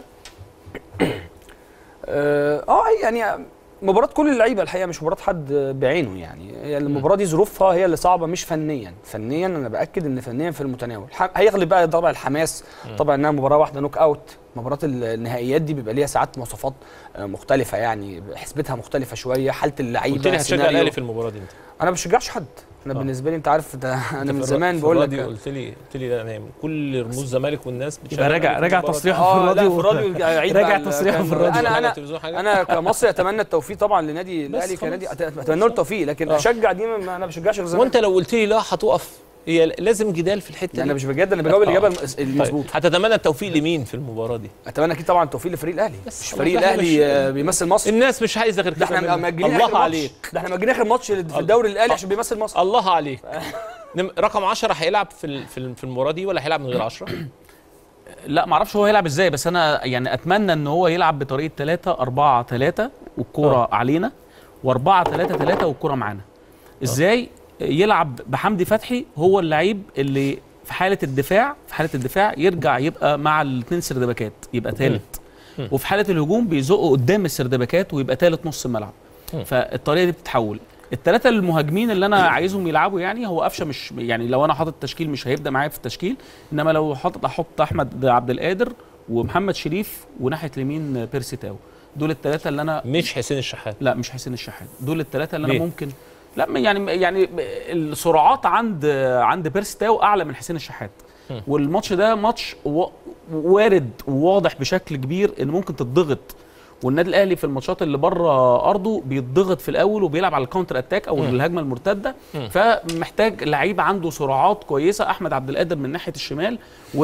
يعني مباراة كل اللعيبة الحقيقة، مش مباراة حد بعينه يعني. المباراة دي ظروفها هي اللي صعبة، مش فنيا. فنيا أنا بأكد إن فنيا في المتناول. هيغلب بقى طبعا الحماس، طبعا إنها مباراة واحدة نوك أوت. مباراة النهائيات دي بيبقى ليها ساعات مواصفات مختلفة، يعني حسبتها مختلفة شوية، حالة اللعيبة. قلت لي هتشجع الأهلي في المباراة دي أنت؟ أنا ما بشجعش حد. انا بالنسبه لي انت عارف ده، انا من زمان بقول لك. قلت لي انا كل رموز الزمالك والناس بتشجع. راجع تصريحه في الراديو. في الراديو راجع تصريحه في الراديو. انا كمصري اتمنى التوفيق طبعا لنادي الاهلي كنادي، اتمنى له التوفيق، لكن اشجع دي انا ما بشجعش غير وانت لو قلت لي لا هتقف، هي لازم جدال في الحته دي. انا مش بجد، انا بجاوب الاجابه المظبوطه. هتتمنى التوفيق لمين في المباراه دي؟ اتمنى اكيد طبعا التوفيق لفريق الاهلي، مش فريق الاهلي بيمثل مصر. الناس مش عايزه غير كده. احنا مأجلين الله عليك، ده احنا مأجلين اخر ماتش في الدوري الاهلي عشان بيمثل مصر. الله عليك. رقم 10 هيلعب في المباراه دي ولا هيلعب من غير 10؟ لا ما اعرفش هو هيلعب ازاي، بس انا يعني اتمنى ان هو يلعب بطريقه 3-4-3 والكوره علينا، و4-3-3 والكوره معانا. ازاي؟ يلعب بحمدي فتحي هو اللعيب اللي في حاله الدفاع يرجع يبقى مع الاثنين سردباكات، يبقى ثالث. وفي حاله الهجوم بيزقوا قدام السردباكات ويبقى ثالث نص الملعب. فالطريقه دي بتتحول. الثلاثه المهاجمين اللي انا عايزهم يلعبوا، يعني هو قفشه مش يعني لو انا حاطط تشكيل مش هيبدا معايا في التشكيل، انما لو احط احمد عبد القادر ومحمد شريف وناحيه اليمين بيرسي تاو. دول الثلاثه اللي انا مش حسين الشحات. لا مش حسين الشحات. دول الثلاثه اللي انا ممكن لا يعني السرعات عند بيرسي تاو اعلى من حسين الشحات. والماتش ده ماتش وارد وواضح بشكل كبير ان ممكن تتضغط، والنادي الاهلي في الماتشات اللي بره ارضه بيتضغط في الاول وبيلعب على الكاونتر اتاك او الهجمه المرتده. فمحتاج لعيب عنده سرعات كويسه، احمد عبد القادر من ناحيه الشمال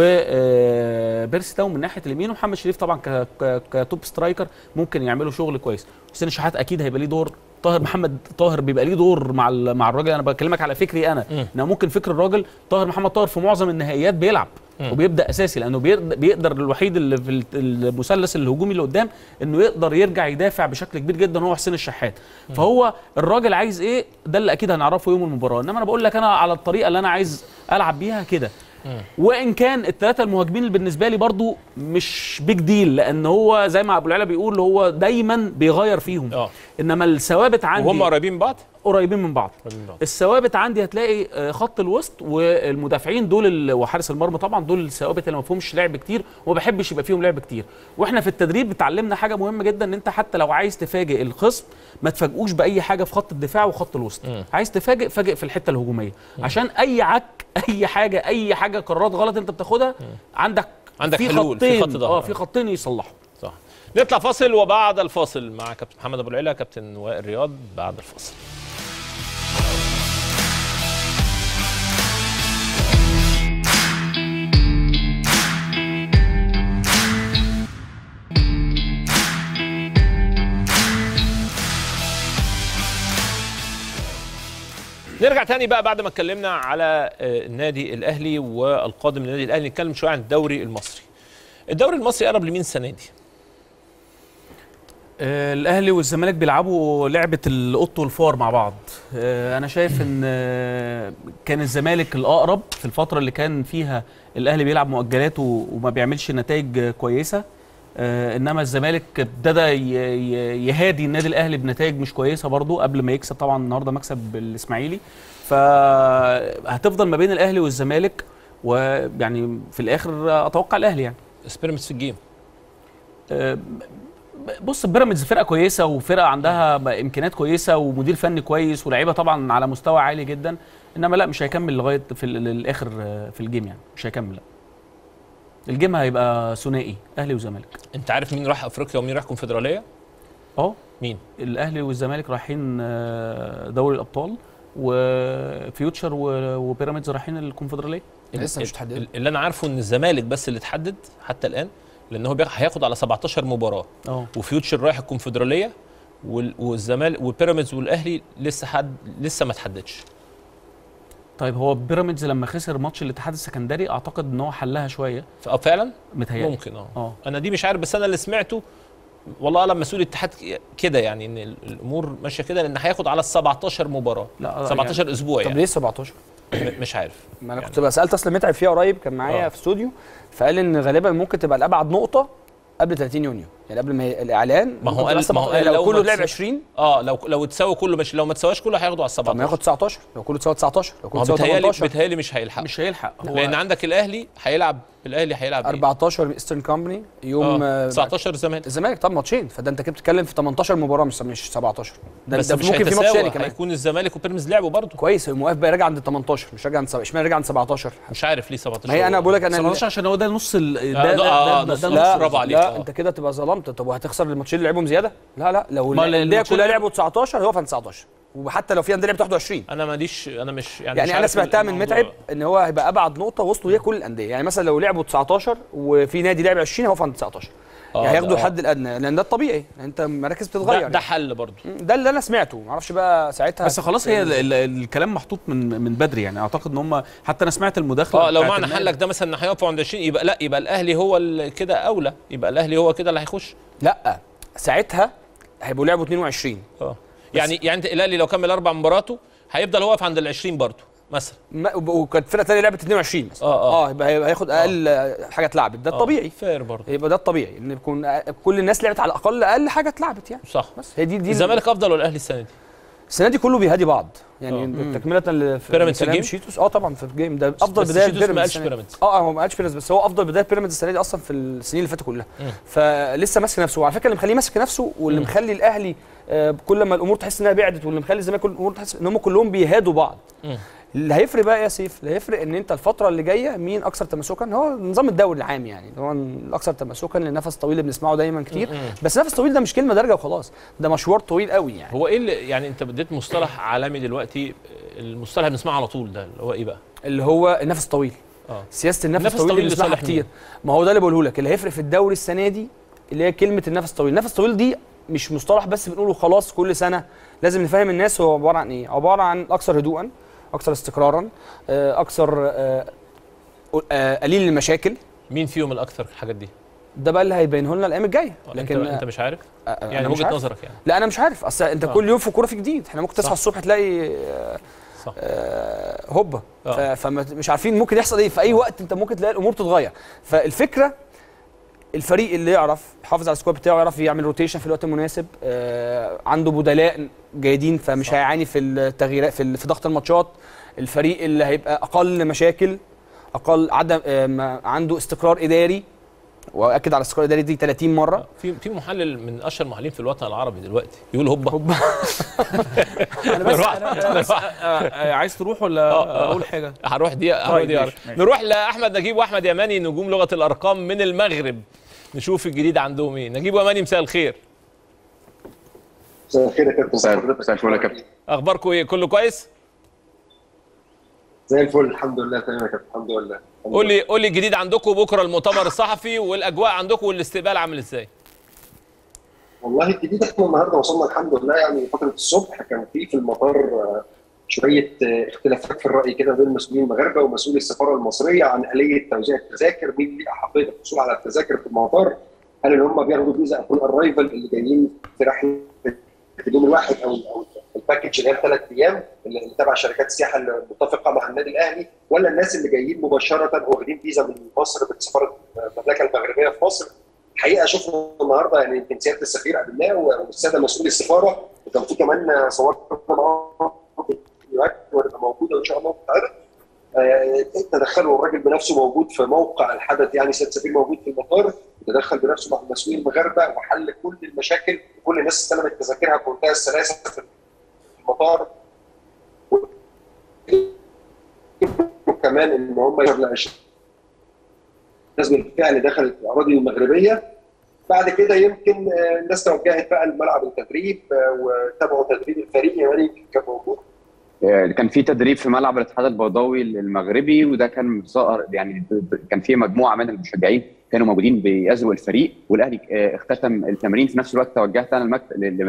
وبيرسي تاو من ناحيه اليمين، ومحمد شريف طبعا كتوب سترايكر ممكن يعملوا شغل كويس. حسين الشحات اكيد هيبقى ليه دور، محمد طاهر بيبقى ليه دور مع الراجل. انا بكلمك على فكري انا، انه ممكن فكر الراجل محمد طاهر في معظم النهائيات بيلعب وبيبدا اساسي، لانه بيقدر الوحيد اللي في المثلث الهجومي اللي قدام انه يقدر يرجع يدافع بشكل كبير جدا، هو حسين الشحات. فهو الراجل عايز ايه ده اللي اكيد هنعرفه يوم المباراه، انما انا بقول لك انا على الطريقه اللي انا عايز العب بيها كده. وان كان الثلاثه المهاجمين اللي بالنسبه لي برضو مش بيج ديل، لان هو زي ما ابو العلا بيقول هو دايما بيغير فيهم. انما الثوابت عندي وهم قريبين من بعض. الثوابت عندي هتلاقي خط الوسط والمدافعين دول وحارس المرمى طبعا، دول الثوابت اللي ما فيهمش لعب كتير وما بحبش يبقى فيهم لعب كتير. واحنا في التدريب اتعلمنا حاجه مهمه جدا، ان انت حتى لو عايز تفاجئ الخصم ما تفاجئوش باي حاجه في خط الدفاع وخط الوسط. عايز فاجئ في الحته الهجوميه، عشان اي حاجه قرارات غلط انت بتاخدها عندك في حلول في خط ظهر. في خطين يصلحوا. صح. نطلع فاصل، وبعد الفاصل مع كابتن محمد ابو العلا كابتن وائل رياض بعد الفاصل. نرجع تاني بقى بعد ما اتكلمنا على النادي الاهلي والقادم للنادي الاهلي، نتكلم شويه عن الدوري المصري. الدوري المصري قرب لمين السنه دي؟ الاهلي والزمالك بيلعبوا لعبه القط والفار مع بعض. انا شايف ان كان الزمالك الاقرب في الفتره اللي كان فيها الاهلي بيلعب مؤجلاته وما بيعملش نتائج كويسه، انما الزمالك ابتدى يهادي النادي الاهلي بنتائج مش كويسه برضو قبل ما يكسب طبعا النهارده مكسب الاسماعيلي. فهتفضل ما بين الاهلي والزمالك، ويعني في الاخر اتوقع الاهلي. يعني بيراميدز في الجيم. بص بيراميدز فرقه كويسه وفرقه عندها امكانيات كويسه ومدير فني كويس ولاعيبه طبعا على مستوى عالي جدا، انما لا مش هيكمل لغايه في الاخر في الجيم، يعني مش هيكمل. لا الجيم هيبقى ثنائي اهلي وزمالك. انت عارف مين راح افريقيا ومين راح كونفدراليه؟ مين؟ الاهلي والزمالك رايحين دوري الابطال، وفيوتشر وبيراميدز رايحين الكونفدراليه. لسه مش اتحدد. اللي انا عارفه ان الزمالك بس اللي اتحدد حتى الان، لان هو هياخد على 17 مباراه. وفيوتشر رايح الكونفدراليه، والزمالك وبيراميدز والاهلي لسه ما اتحددش. طيب هو بيراميدز لما خسر ماتش الاتحاد السكندري اعتقد ان هو حلها شويه. فعلا متهيألي ممكن. انا دي مش عارف، بس انا اللي سمعته والله اعلم مسؤول الاتحاد كده، يعني ان الامور ماشيه كده، لان هياخد على ال 17 مباراه. لا 17 يعني اسبوع يعني. طب ليه 17؟ مش عارف. ما انا كنت سالت اصلا متعب فيها قريب، كان معايا في استوديو، فقال ان غالبا ممكن تبقى الابعد نقطه قبل 30 يونيو، يعني قبل ما الاعلان. ما هو قال لو كله لعب 20 لو تساوي كله ماشي، لو ما تساواش كله هياخدوا على 17. طب ما ياخد 19، لو كله تساوي 19، لو كله تساوي 18. بيتهيألي مش هيلحق لان عندك الاهلي هيلعب 14 ايسترن كومباني يوم 19 الزمالك. طب ماتشين، فده انت كده بتتكلم في 18 مباراه مش 17. بس مش ممكن في ماتش ثاني كمان هيكون الزمالك وبيراميدز لعبوا برضه كويس. الموقف بقى راجع عند 18 مش راجع عند اشمعنى راجع عند 17؟ مش عارف ليه 17. ما هي انا بقول لك انا 17 عشان هو ده نص ده برافو عليك. لا انت كده تبقى ظلمت. طب وهتخسر الماتشين اللي لعبهم زياده؟ لا لو الانديه كلها لعبوا 19 هيقف عند 19، وحتى لو في انديه لعبت 21. انا مش يعني انا سمعتها من متعب ان هو هيبقى ابعد نقطه وصلوا ليها كل الانديه. يعني مثلا لو لعبوا 19 وفي نادي لعب 20 هيقف عند 19. يعني هياخدوا الحد الادنى، لان ده الطبيعي، انت المراكز بتتغير. ده حل برضه. ده اللي انا سمعته، ما اعرفش بقى ساعتها. بس خلاص هي الكلام محطوط من بدري، يعني اعتقد ان هم حتى انا سمعت المداخله. لو معنى حلك ده مثلا ان هيقفوا عند 20 يبقى الاهلي هو كده اولى، يبقى الاهلي هو كده اللي هيخش. لا ساعتها هيبقوا لعبوا 22. يعني الاهلي لو كمل 4 مباراته هيفضل واقف عند ال 20 برضه مثلا، وكانت فرقه ثانيه لعبت 22 مثلا. يبقى هياخد اقل حاجه اتلعبت. ده الطبيعي. فير برضه. يبقى ده الطبيعي ان يكون كل الناس لعبت على الاقل اقل حاجه اتلعبت يعني. صح. بس هي دي الزمالك افضل ولا الاهلي السنه دي كله بيهادي بعض يعني. تكمله بيراميدز في شيتوس طبعا في الجيم ده افضل بدايه بيراميدز. هو ما قالش بيراميدز، بس هو افضل بدايه بيراميدز السنه دي اصلا في السنين اللي فاتت كلها. فلسه ماسك نفسه، وعلى فكره اللي مخليه ماسك نفسه واللي مخلي الاهلي كل ما الامور تحس انها بعدت، واللي مخلي الزمالك كل الامور تحس ان هم كلهم بيهادوا بعض. اللي هيفرق بقى يا سيف، اللي هيفرق ان انت الفتره اللي جايه مين اكثر تمسكا. هو النظام الدوري العام يعني هو الاكثر تمسكا، للنفس طويل اللي بنسمعه دايما كتير. بس نفس طويل ده مش كلمه دارجه وخلاص، ده مشوار طويل قوي يعني. هو ايه اللي يعني انت بديت مصطلح عالمي دلوقتي، المصطلح اللي بنسمعه على طول ده اللي هو ايه بقى؟ اللي هو النفس الطويل. سياسه النفس الطويل اللي بنسمعها كتير. ما هو ده اللي بقوله لك، اللي هيفرق في الدوري السنه دي اللي هي كلمه النفس الطويل. النفس الطويل دي مش مصطلح بس بنقوله خلاص كل سنه، لازم نفهم الناس هو عباره عن ايه. عباره عن اكثر هدوءا، اكثر استقرارا، اكثر قليل المشاكل. مين فيهم الاكثر الحاجات دي؟ ده بقى اللي هيبينه لنا الايام الجايه. لكن انت مش عارف يعني وجهه نظرك يعني. لا انا مش عارف، اصل انت كل يوم في الكوره في جديد. احنا ممكن تصحى الصبح تلاقي صح هوبا. فمش عارفين ممكن يحصل ايه في اي وقت. انت ممكن تلاقي الامور تتغير. فالفكره الفريق اللي يعرف يحافظ على السكواد بتاعه، يعرف يعمل روتيشن في الوقت المناسب، عنده بدلاء جيدين فمش هيعاني في التغييرات في ضغط الماتشات. الفريق اللي هيبقى اقل مشاكل، اقل عدم عنده استقرار اداري، واكد على الاستقرار الاداري دي 30 مره. في محلل من اشهر المحللين في الوطن العربي دلوقتي يقول هوبا. انا بس عايز تروح ولا اقول حاجه؟ هروح دي نروح لاحمد نجيب واحمد يماني نجوم لغه الارقام من المغرب، نشوف الجديد عندهم ايه. نجيب ويماني مساء الخير. مساء الخير يا كابتن. مساء الفل يا كابتن. اخباركم ايه؟ كله كويس؟ زي الفل الحمد لله. تمام يا كابتن الحمد لله. قول لي الجديد عندكم بكره المؤتمر الصحفي والاجواء عندكم والاستقبال عامل ازاي؟ والله الجديد احنا النهارده وصلنا الحمد لله. يعني فتره الصبح كان في المطار شويه اختلافات في الراي كده بين مسؤولين المغاربه ومسؤول السفاره المصريه عن اليه توزيع التذاكر، مين ليه احقيه الحصول على التذاكر في المطار. هل اللي هم بياخدوا فيزا ابون ارايفل اللي جايين في رحله اليوم الواحد او الباكج اللي هي 3 ايام اللي تبع شركات السياحه المتفقه مع النادي الاهلي، ولا الناس اللي جايين مباشره واخدين فيزا من مصر من سفاره المملكه المغربيه في مصر. الحقيقه شفنا النهارده يعني يمكن سياده السفير قابلناه والساده مسؤولي السفاره، وكان في كمان صورنا معاهم وهتبقى موجوده وان شاء الله بتتعرض. تدخلوا الراجل بنفسه موجود في موقع الحدث، يعني سياده السفير موجود في المطار، تدخل بنفسه مع المسؤولين المغاربه وحل كل المشاكل، وكل الناس استلمت تذاكرها بمنتهى السلاسه في المطار. وكمان ان هم الناس بالفعل دخلت الاراضي المغربيه. بعد كده يمكن الناس توجهت بقى لملعب التدريب وتابعوا تدريب الفريق. يعني كان موجود، كان في تدريب في ملعب الاتحاد البيضاوي المغربي، وده كان يعني كان في مجموعه من المشجعين كانوا موجودين بيأزروا الفريق، والاهلي اختتم التمرين. في نفس الوقت توجهت انا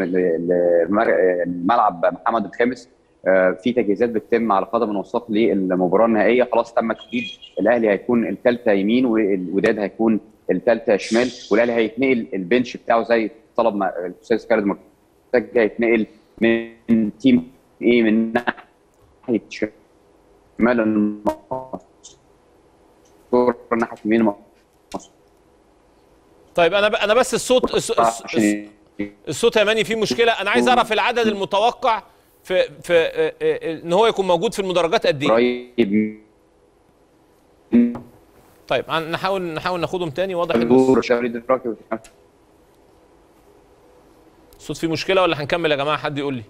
لملعب محمد الخامس، في تجهيزات بتتم على قدم وساق للمباراه النهائيه. خلاص تم تحديد الاهلي هيكون الثالثه يمين والوداد هيكون الثالثه شمال، والاهلي هيتنقل البنش بتاعه زي طلب الاستاذ خالد مرتجى، هيتنقل من تيم ايه من ناحيه شمال المنصوره ناحيه يمين. طيب انا بس الصوت يا ماني فيه مشكله. انا عايز اعرف العدد المتوقع في ان هو يكون موجود في المدرجات قد ايه؟ طيب نحاول ناخدهم تاني. واضح ان الصوت فيه مشكله ولا هنكمل يا جماعه؟ حد يقول لي.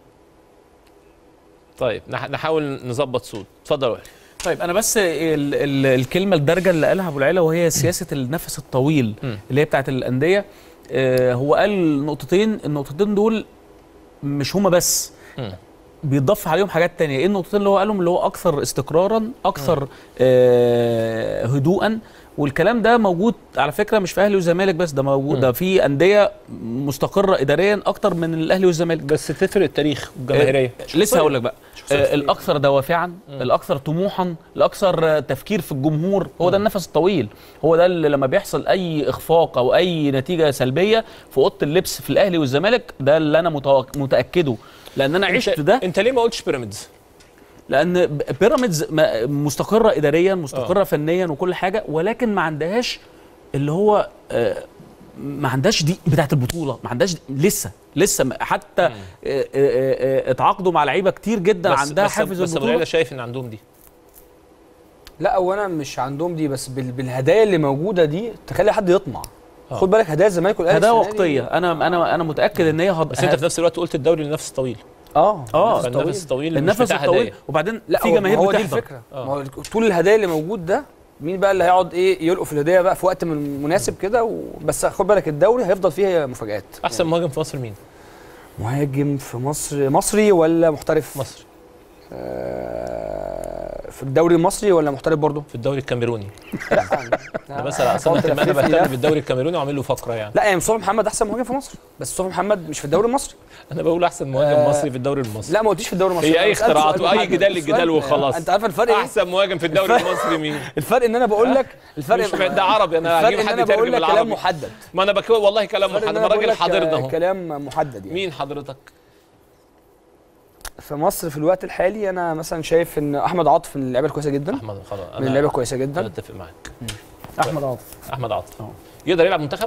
طيب نحاول نظبط صوت. اتفضل يا وائل. طيب انا بس الكلمه الدارجه اللي قالها ابو العلا وهي سياسه النفس الطويل اللي هي بتاعت الانديه. هو قال نقطتين، النقطتين دول مش هما بس، بيتضاف عليهم حاجات تانية. ايه النقطتين اللي هو قالهم؟ اللي هو اكثر استقرارا، اكثر هدوءا. والكلام ده موجود على فكره مش في اهلي والزمالك بس، ده موجود ده في انديه مستقره اداريا اكتر من الاهلي والزمالك. بس تفرق التاريخ والجماهيريه. لسه هقول لك بقى. الاكثر دوافعا، الاكثر طموحا، الاكثر تفكير في الجمهور، هو ده النفس الطويل. هو ده اللي لما بيحصل اي اخفاق او اي نتيجه سلبيه في اوضه اللبس في الاهلي والزمالك، ده اللي انا متاكده، لان انا عشت ده. انت ليه ما قلتش بيراميدز؟ لان بيراميدز مستقره اداريا، مستقره فنيا وكل حاجه، ولكن ما عندهاش اللي هو ما عندهاش دي بتاعه البطوله، ما عندهاش لسه حتى اتعاقدوا مع لعيبه كتير جدا عندها حافز البطوله. بس ابو العلا شايف ان عندهم دي. لا وانا مش عندهم دي، بس بالهدايا اللي موجوده دي تخلي حد يطمع. خد بالك هدايا الزمالك والاهلي هدايا وقتيه. انا متاكد ان هي بس انت في نفس الوقت قلت الدوري للنفس الطويل. النفس الطويل النفس الطويل. وبعدين في جماهير هو دي الفكره. ما هو طول الهدايا اللي موجود ده، مين بقى اللي هيقعد يلقوا في الهدايا بقى في وقت مناسب كده بس خد بالك الدوري هيفضل فيه مفاجآت. احسن مهاجم في مصر مين؟ مهاجم في مصر مصري ولا محترف؟ مصري. في الدوري المصري ولا محترف برضه؟ في الدوري الكاميروني. لا بس انا بهتم بالدوري الكاميروني وعامل له فقره يعني. لا يعني مصطفى محمد احسن مهاجم في مصر، بس مصطفى محمد مش في الدوري المصري. انا بقول احسن مهاجم مصري في الدوري المصري. لا ما قلتيش في الدوري المصري. هي اي اختراعات واي جدال للجدال وخلاص. انت عارف الفرق ايه؟ احسن مهاجم في الدوري المصري مين؟ الفرق ان انا بقول لك الفرق ده عربي. انا هجيب حد يترجم بالعربي. كلام محدد. ما انا بقول والله كلام محدد. انا راجل حاضرنا اهو. كلام محدد يعني. مين حضرتك؟ في مصر في الوقت الحالي انا مثلا شايف ان احمد عاطف من اللعيبه الكويسه جدا. احمد خلاص من اللعيبه الكويسه جدا. انا اتفق معاك. احمد عاطف يقدر يلعب منتخب؟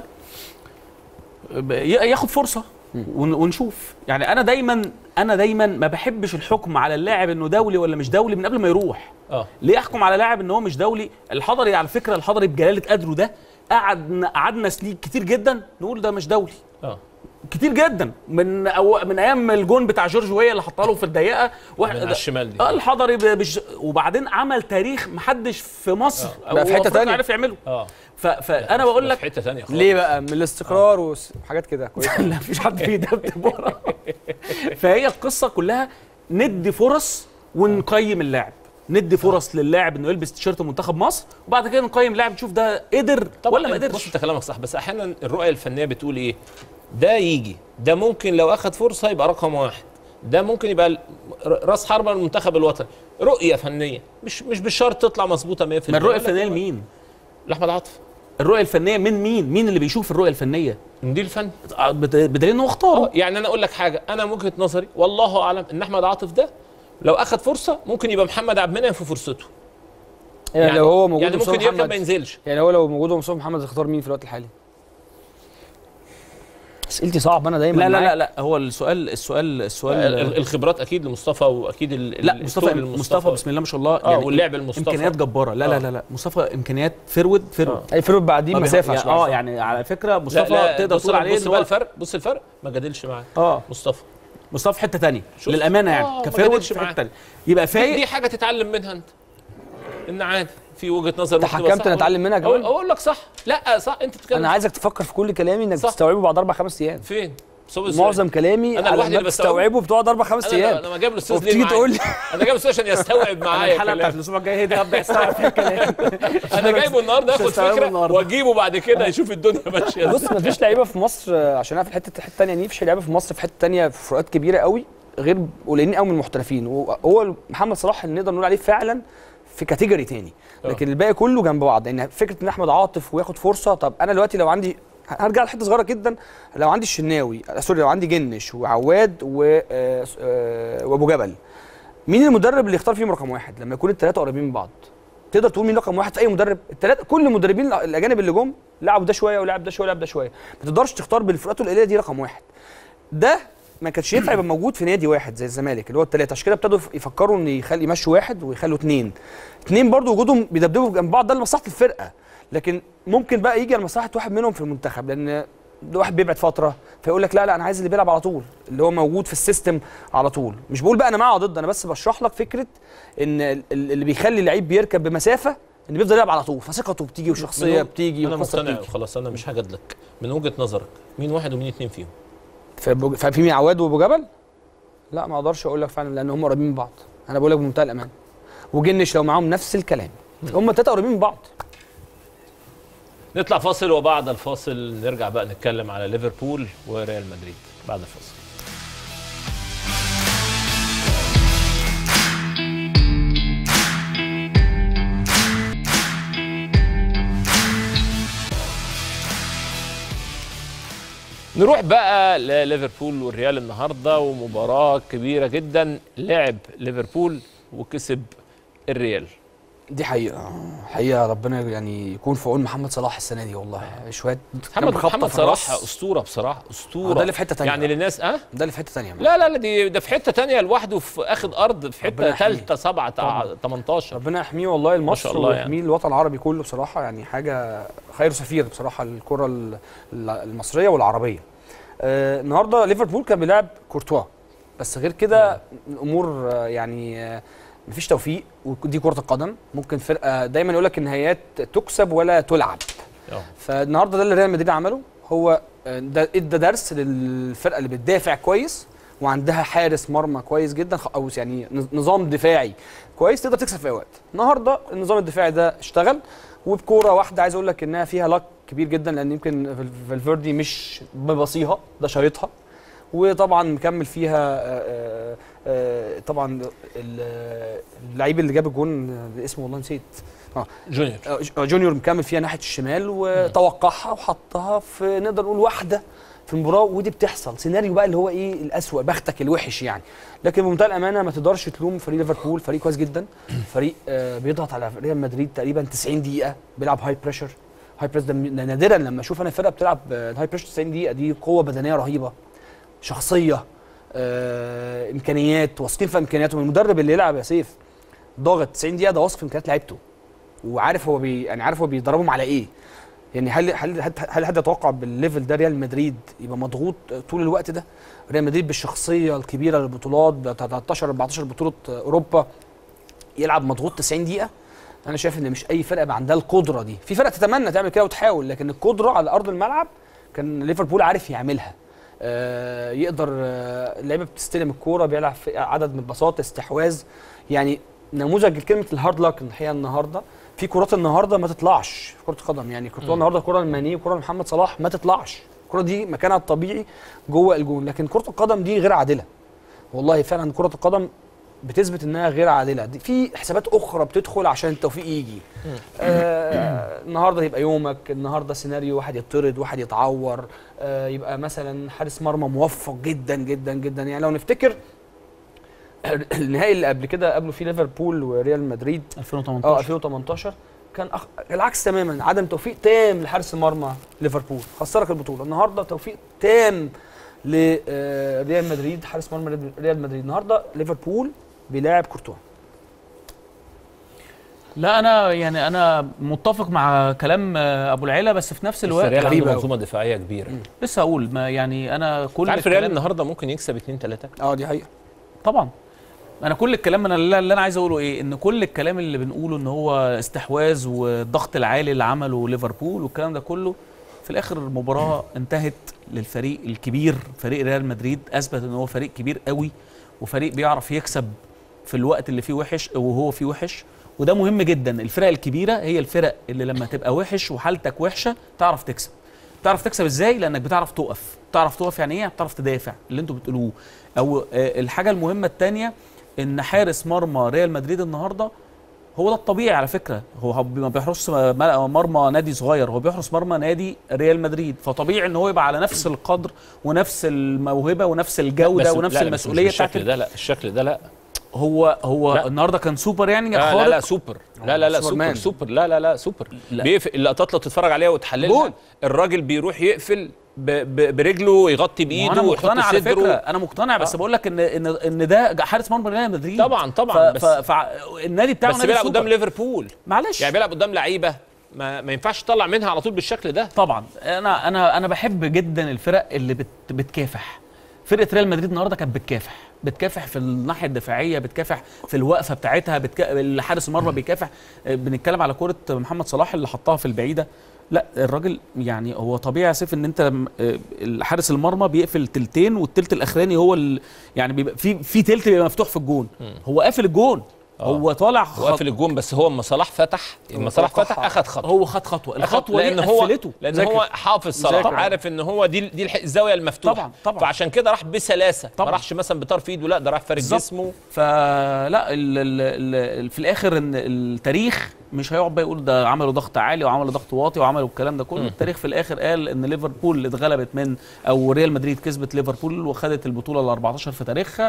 ياخد فرصه ونشوف. يعني انا دايما ما بحبش الحكم على اللاعب انه دولي ولا مش دولي من قبل ما يروح. ليه احكم على لاعب ان هو مش دولي؟ الحضري على فكره، الحضري بجلاله قدره ده قعدنا سنين كتير جدا نقول ده مش دولي. كتير جدا من ايام الجون بتاع جورج ويا اللي حطها له في الضيقه واحد على الشمال دي. الحضري وبعدين عمل تاريخ محدش في مصر بقى في حته ثانيه عارف يعمله. فانا بقول لك في حته ثانيه ليه بقى؟ من الاستقرار وحاجات كده كويسه. لا مفيش حد بيدبدب ورا. فهي القصه كلها ندي فرص ونقيم اللاعب، ندي فرص للاعب انه يلبس تيشيرت منتخب مصر، وبعد كده نقيم اللاعب نشوف ده قدر ولا ما قدرش. بص انت كلامك صح، بس احيانا الرؤيه الفنيه بتقول ايه؟ ده يجي، ده ممكن لو اخذ فرصه يبقى رقم واحد، ده ممكن يبقى راس حربه المنتخب الوطني. رؤيه فنيه مش بالشرط تطلع مظبوطه 100%. ما الرؤيه الفنيه لمين؟ لاحمد عاطف. الرؤيه الفنيه من مين؟ مين اللي بيشوف الرؤيه الفنيه؟ مدير الفني. بدليل انه اختاره. يعني انا اقول لك حاجه، انا وجهه نظري والله اعلم ان احمد عاطف ده لو اخذ فرصه ممكن يبقى محمد عبد المنعم في فرصته. يعني لو هو موجود يعني ممكن يركب ما ينزلش. يعني هو لو موجود مصطفى محمد يختار مين في الوقت الحالي؟ اسئلتي صعبه انا دايما. لا هو السؤال الخبرات اكيد لمصطفى، واكيد لا مصطفى بسم الله ما شاء الله. يعني واللعب المصطفى امكانيات جباره. لا مصطفى امكانيات فرود. اي فرود بعديه مسافه يعني يعني على فكره مصطفى تقدر تقول عليه بص بقى الفرق، بص الفرق ما جادلش معاه. مصطفى في حته ثانيه للامانه، يعني كفرود في حته ثانيه. يبقى فايق. دي حاجه تتعلم منها انت، ان عادي في وجهه نظر تحكمت نتعلم منها كمان. اقول لك صح، لا صح، انت بتتكلم. انا عايزك تفكر في كل كلامي انك تستوعبه بعد 4-5 ايام. فين؟ معظم كلامي انا لوحدي اللي بستوعبه بتقعد 4-5 ايام. انا جايب الاستاذ ليه تقول لي انا جايب الاستاذ عشان يستوعب معايا الحلقه بتاعت الاسبوع الجاي هي دي هبدا استوعب فيها الكلام. انا جايبه النهارده ياخد فكره واجيبه بعد كده يشوف الدنيا ماشيه. بص مفيش لعيبه في مصر، عشان انا في الحته الثانيه دي مفيش لعيبه في مصر في حته ثانيه في فروقات كبيره قوي غير قليلين قوي من المحترفين، وهو محمد صلاح اللي نقدر نقول عليه فعلا في كاتيجوري تاني، لكن الباقي كله جنب بعض. يعني فكره ان احمد عاطف وياخد فرصه، طب انا دلوقتي لو عندي، هرجع لحته صغيره جدا، لو عندي الشناوي سوري لو عندي جنش وعواد وابو جبل، مين المدرب اللي يختار فيهم رقم واحد لما يكون الثلاثه قريبين من بعض؟ تقدر تقول مين رقم واحد في اي مدرب؟ الثلاثه كل المدربين الاجانب اللي جم لعبوا ده شويه ولعب ده شويه ولعب ده شويه، ما تقدرش تختار بالفروقات القليله دي رقم واحد. ده ما كانش ينفع يبقى موجود في نادي واحد زي الزمالك اللي هو الثلاثه، عشان كده ابتدوا يفكروا ان يمشوا واحد ويخلوا اثنين برضه وجودهم بيدبدبوا جنب بعض، ده لمصلحه الفرقه، لكن ممكن بقى يجي لمصلحه واحد منهم في المنتخب، لان واحد بيبعد فتره فيقول لك لا انا عايز اللي بيلعب على طول، اللي هو موجود في السيستم على طول. مش بقول بقى انا مع ضد، انا بس بشرح لك فكره ان اللي بيخلي اللعيب بيركب بمسافه ان بيفضل يلعب على طول، فثقته بتيجي وشخصيه بتيجي انا مقتنع خلاص، انا مش هجادلك. من وجهه نظرك مين واحد ومين اثنين فيهم؟ في مين؟ عواد وابو جبل؟ لا ما اقدرش اقول لك فعلا لان هم قريبين من بعض، انا بقول لك بمنتهى الامان. وجنش لو معاهم نفس الكلام، هم الثلاثه قريبين من بعض. نطلع فاصل وبعد الفاصل نرجع بقى نتكلم على ليفربول وريال مدريد بعد الفاصل. نروح بقى لليفربول والريال النهارده، ومباراه كبيره جدا. لعب ليفربول وكسب الريال. دي حقيقه ربنا يعني يكون في عون محمد صلاح السنه دي، والله شويه محمد صلاح اسطوره بصراحه، اسطوره. ده اللي في حته ثانيه يعني للناس ده اللي في حته ثانيه. لا ده في حته ثانيه لوحده، في اخد ارض في حته ثالثه 7 18. ربنا يحميه والله المصر ويحميه يعني. الوطن العربي كله بصراحه، يعني حاجه خير سفير بصراحه الكره المصريه والعربيه. النهارده ليفربول كان بيلعب كورتوا، بس غير كده الامور يعني مفيش توفيق، ودي كرة القدم. ممكن فرقة دايما يقول لك النهايات تكسب ولا تلعب. فالنهارده ده اللي ريال مدريد عمله، هو ده ادى درس للفرقة اللي بتدافع كويس وعندها حارس مرمى كويس جدا، او يعني نظام دفاعي كويس تقدر تكسب في اي وقت. النهارده النظام الدفاعي ده اشتغل، وبكوره واحده عايز اقول لك انها فيها لك كبير جدا، لان يمكن فالفيردي مش ببصيها، ده شايطها، وطبعا مكمل فيها طبعا اللعيب اللي جاب الجون اسمه والله نسيت، جونيور مكمل فيها ناحيه الشمال، وتوقعها وحطها في نقدر نقول واحده في المباراه، ودي بتحصل سيناريو بقى اللي هو ايه الاسوأ، بختك الوحش يعني. لكن بمنتهى الامانه ما تقدرش تلوم فريق ليفربول، فريق كويس جدا، فريق بيضغط على ريال مدريد تقريبا 90 دقيقه، بيلعب هاي بريشر. هاي بريس ده نادرا لما اشوف انا فرقه بتلعب هاي بريشر 90 دقيقه، دي قوه بدنيه رهيبه، شخصيه، امكانيات، واثقين في امكانياتهم. المدرب اللي يلعب يا سيف ضاغط 90 دقيقه، ده واثق في امكانيات لعيبته، وعارف هو عارف هو بيدربهم على ايه. يعني هل حد يتوقع بالليفل ده ريال مدريد يبقى مضغوط طول الوقت ده؟ ريال مدريد بالشخصيه الكبيره للبطولات، ب 13 14 بطوله اوروبا، يلعب مضغوط 90 دقيقه؟ انا شايف ان مش اي فرقه يبقى عندها القدره دي. في فرق تتمنى تعمل كده وتحاول، لكن القدره على ارض الملعب كان ليفربول عارف يعملها. يقدر اللعيبه بتستلم الكوره، بيلعب في عدد من البساط، استحواذ، يعني نموذج كلمه الهارد لاك الحقيقه. النهارده في كرات النهارده ما تطلعش في كره القدم، يعني كره النهارده كره الماني وكره محمد صلاح ما تطلعش، الكره دي مكانها الطبيعي جوه الجون، لكن كره القدم دي غير عادله. والله فعلا كره القدم بتثبت انها غير عادله، دي في حسابات اخرى بتدخل عشان التوفيق يجي. النهارده يبقى يومك، النهارده سيناريو واحد يطرد، واحد يتعور، يبقى مثلا حارس مرمى موفق جدا جدا جدا. يعني لو نفتكر النهائي اللي قبل كده قبله فيه ليفربول وريال مدريد 2018 كان العكس تماما، عدم توفيق تام لحارس المرمى ليفربول خسرك البطوله. النهارده توفيق تام لريال مدريد، حارس مرمى ريال مدريد. النهارده ليفربول بيلاعب كورتوا. لا انا متفق مع كلام ابو العيله، بس في نفس الوقت الريال عنده منظومه دفاعيه كبيره. لسه اقول ما يعني انا كل عارف الريال النهارده ممكن يكسب 2-3. دي حقيقه طبعا. انا كل الكلام اللي انا عايز اقوله ايه، ان كل الكلام اللي بنقوله ان هو استحواذ والضغط العالي اللي عمله ليفربول والكلام ده كله، في الاخر المباراه انتهت للفريق الكبير. فريق ريال مدريد اثبت ان هو فريق كبير قوي، وفريق بيعرف يكسب في الوقت اللي فيه وحش وهو فيه وحش، وده مهم جدا. الفرق الكبيره هي الفرق اللي لما تبقى وحش وحالتك وحشه تعرف تكسب. تعرف تكسب ازاي؟ لانك بتعرف تقف. تعرف تقف يعني ايه؟ بتعرف تدافع اللي انتوا بتقولوه. او الحاجه المهمه الثانيه ان حارس مرمى ريال مدريد النهارده هو ده الطبيعي على فكره، هو ما بيحرسش مرمى نادي صغير، هو بيحرس مرمى نادي ريال مدريد، فطبيعي ان هو يبقى على نفس القدر ونفس الموهبه ونفس الجوده ونفس المسؤوليه بتاعت الشكل ده. لا الشكل ده لا، هو لا. النهارده كان سوبر يعني خارق. لا سوبر، لا سوبر لا سوبر. بيقفل اللقطات لو تتفرج عليها وتحللها، الراجل بيروح يقفل برجله، يغطي بايده ويحط صدره. على فكره انا مقتنع، بس بقول لك ان ده حارس مرمى ريال مدريد طبعا بس النادي بتاعه بس بيلعب قدام ليفربول، معلش يعني بيلعب قدام لعيبه ما ينفعش تطلع منها على طول بالشكل ده. طبعا انا بحب جدا الفرق اللي بتكافح. فرقه ريال مدريد النهارده كانت بتكافح في الناحيه الدفاعيه، بتكافح في الوقفه بتاعتها، حارس المرمى بيكافح. بنتكلم على كره محمد صلاح اللي حطها في البعيده، لا الراجل يعني هو طبيعي يا سيف ان انت حارس المرمى بيقفل تلتين، والتلت الاخراني هو يعني بيبقى في تلت بيبقى مفتوح في الجون، هو قافل الجون. هو طالع وقافل الجون، بس هو اما صلاح فتح اخذ خطوه. هو خد خطوه، الخطوه دي قفلته، لان هو حافظ صلاح، عارف ان هو دي الزاويه المفتوحه. طبعا فعشان كده راح بسلاسه، ما راحش مثلا بطرف ايده، لا ده راح فارد جسمه. فلا في الاخر ان التاريخ مش هيقعد بقى يقول ده عملوا ضغط عالي وعملوا ضغط واطي وعملوا الكلام ده كله. التاريخ في الاخر قال ان ليفربول اتغلبت او ريال مدريد كسبت ليفربول وخدت البطوله ال 14 في تاريخها،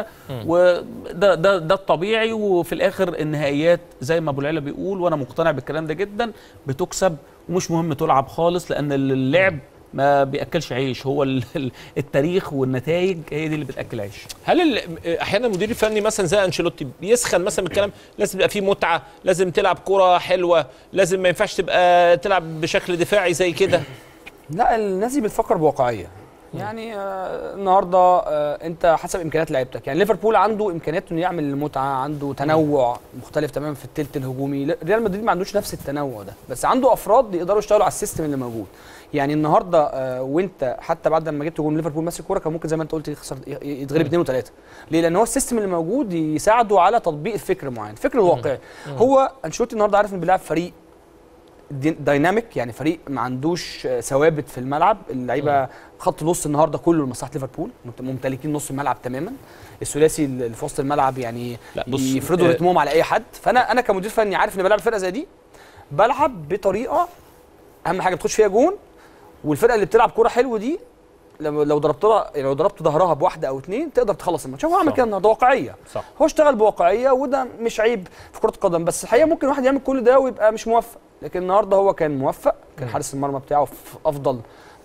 وده الطبيعي. وفي الاخر النهائيات زي ما ابو العلا بيقول، وانا مقتنع بالكلام ده جدا، بتكسب ومش مهم تلعب خالص، لان اللعب ما بياكلش عيش، هو التاريخ والنتائج هي دي اللي بتاكل عيش. هل احيانا المدير الفني مثلا زي انشيلوتي بيسخن مثلا بالكلام، لازم يبقى فيه متعه، لازم تلعب كره حلوه، لازم ما ينفعش تبقى تلعب بشكل دفاعي زي كده؟ لا، الناس دي بتفكر بواقعيه. يعني النهارده انت حسب امكانيات لعيبتك. يعني ليفربول عنده امكانيات انه يعمل المتعه، عنده تنوع مختلف تماما في الثلث الهجومي. ريال مدريد ما عندوش نفس التنوع ده، بس عنده افراد يقدروا يشتغلوا على السيستم اللي موجود. يعني النهارده وانت حتى بعد ما جبت جول ليفربول ماسك الكوره، كان ممكن زي ما انت قلت يتغلب 2 و3. ليه؟ لان هو السيستم اللي موجود يساعده على تطبيق الفكر معين، الفكر الواقعي. هو انشيلوتي النهارده عارف انه بيلعب فريق دايناميك، يعني فريق ما عندوش ثوابت في الملعب. اللعيبه خط نص النهارده كله لمصلحه ليفربول، ممتلكين نص الملعب تماما. الثلاثي اللي في وسط الملعب يعني يفرضوا رتمهم على اي حد. فانا كمدير فني عارف اني بلعب فرقه زي دي، بلعب بطريقه اهم حاجه بتخش فيها جون، والفرقه اللي بتلعب كوره حلوه دي لو ضربت ظهرها بواحده او اتنين تقدر تخلص الماتش. هو عمل كده النهارده، واقعيه. صح. هو اشتغل بواقعيه، وده مش عيب في كره القدم. بس الحقيقه ممكن واحد يعمل كل ده ويبقى مش موفق، لكن النهارده هو كان موفق. كان حارس المرمى بتاعه في افضل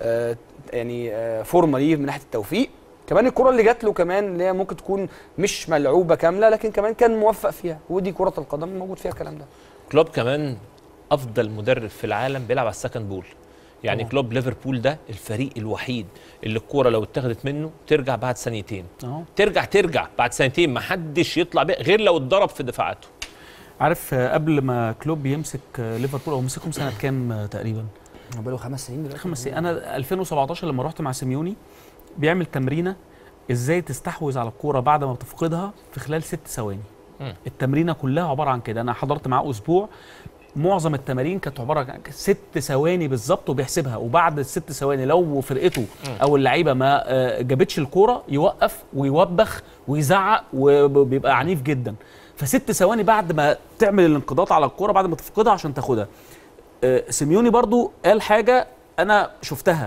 فورمه ليه من ناحيه التوفيق. كمان الكره اللي جات له كمان اللي هي ممكن تكون مش ملعوبه كامله، لكن كمان كان موفق فيها، ودي كره القدم موجود فيها الكلام ده. كلوب كمان افضل مدرب في العالم بيلعب على السكند بول. يعني كلوب ليفربول ده الفريق الوحيد اللي الكوره لو اتاخدت منه ترجع بعد ثانيتين، ترجع بعد ثانيتين، ما حدش يطلع بيه غير لو اتضرب في دفاعاته. عارف قبل ما كلوب يمسك ليفربول، او مسكهم سنه كام تقريبا؟ بقاله 5 سنين دلوقتي. 5 سنين. انا 2017 لما رحت مع سيميوني بيعمل تمرينه ازاي تستحوذ على الكوره بعد ما بتفقدها في خلال 6 ثواني. التمرينه كلها عباره عن كده. انا حضرت معاه اسبوع، معظم التمارين كانت عباره عن 6 ثواني بالظبط وبيحسبها، وبعد ال6 ثواني لو فرقته او اللعيبه ما جابتش الكوره يوقف ويوبخ ويزعق وبيبقى عنيف جدا. ف6 ثواني بعد ما تعمل الانقضاض على الكوره بعد ما تفقدها عشان تاخدها. سيميوني برضو قال حاجه انا شفتها،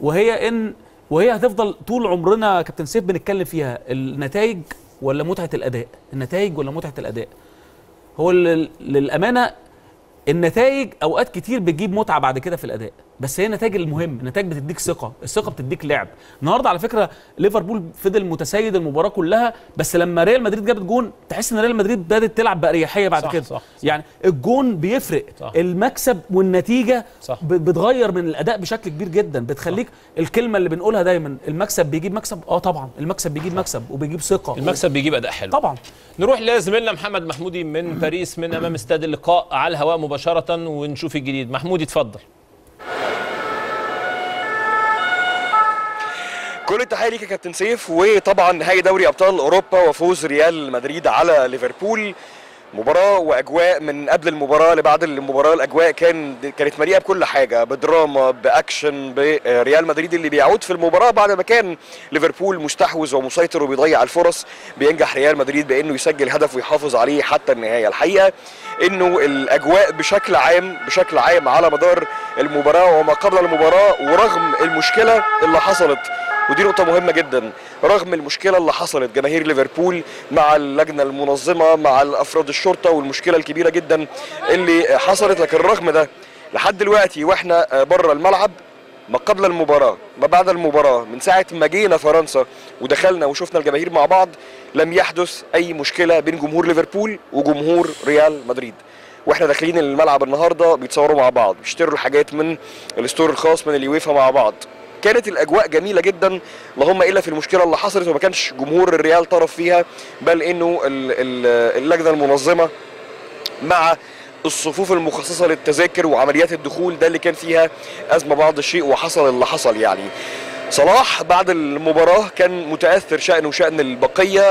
وهي هتفضل طول عمرنا كابتن سيف بنتكلم فيها، النتائج ولا متعه الاداء؟ النتائج ولا متعه الاداء؟ هو للامانه النتائج اوقات كتير بتجيب متعه بعد كده في الاداء، بس هي النتائج المهم، النتائج بتديك ثقه، الثقه بتديك لعب. النهارده على فكره ليفربول فضل متسيد المباراه كلها، بس لما ريال مدريد جابت جون تحس ان ريال مدريد بدات تلعب باريحيه بعد كده. صح. يعني الجون بيفرق. صح. المكسب والنتيجه بتغير من الاداء بشكل كبير جدا، بتخليك الكلمه اللي بنقولها دايما المكسب بيجيب مكسب. طبعا المكسب بيجيب مكسب وبيجيب ثقه، المكسب بيجيب اداء حلو طبعا. نروح لزميلنا محمد محمودي من باريس، من امام استاد اللقاء على الهواء مباشره ونشوف الجديد. محمودي اتفضل. كل التحيه ليك يا كابتن سيف. وطبعا نهائي دوري ابطال اوروبا وفوز ريال مدريد على ليفربول، مباراه واجواء من قبل المباراه لبعد المباراه. الاجواء كانت مليئه بكل حاجه، بدراما، باكشن، بريال مدريد اللي بيعود في المباراه بعد ما كان ليفربول مستحوذ ومسيطر وبيضيع الفرص، بينجح ريال مدريد بانه يسجل هدف ويحافظ عليه حتى النهايه. الحقيقه انه الاجواء بشكل عام على مدار المباراه وما قبل المباراه، ورغم المشكله اللي حصلت، ودي نقطة مهمة جدا، رغم المشكلة اللي حصلت جماهير ليفربول مع اللجنة المنظمة مع الأفراد الشرطة والمشكلة الكبيرة جدا اللي حصلت، لكن رغم ده لحد دلوقتي واحنا بره الملعب، ما قبل المباراة ما بعد المباراة، من ساعة ما جينا فرنسا ودخلنا وشفنا الجماهير مع بعض، لم يحدث أي مشكلة بين جمهور ليفربول وجمهور ريال مدريد. واحنا داخلين الملعب النهارده بيتصوروا مع بعض، بيشتروا الحاجات من الستور الخاص من اليويفا مع بعض. كانت الاجواء جميله جدا، اللهم الا في المشكله اللي حصلت وما كانش جمهور الريال طرف فيها، بل انه اللجنه المنظمه مع الصفوف المخصصه للتذاكر وعمليات الدخول ده اللي كان فيها ازمه بعض الشيء، وحصل اللي حصل. يعني صلاح بعد المباراه كان متاثر شأنه وشأن البقيه،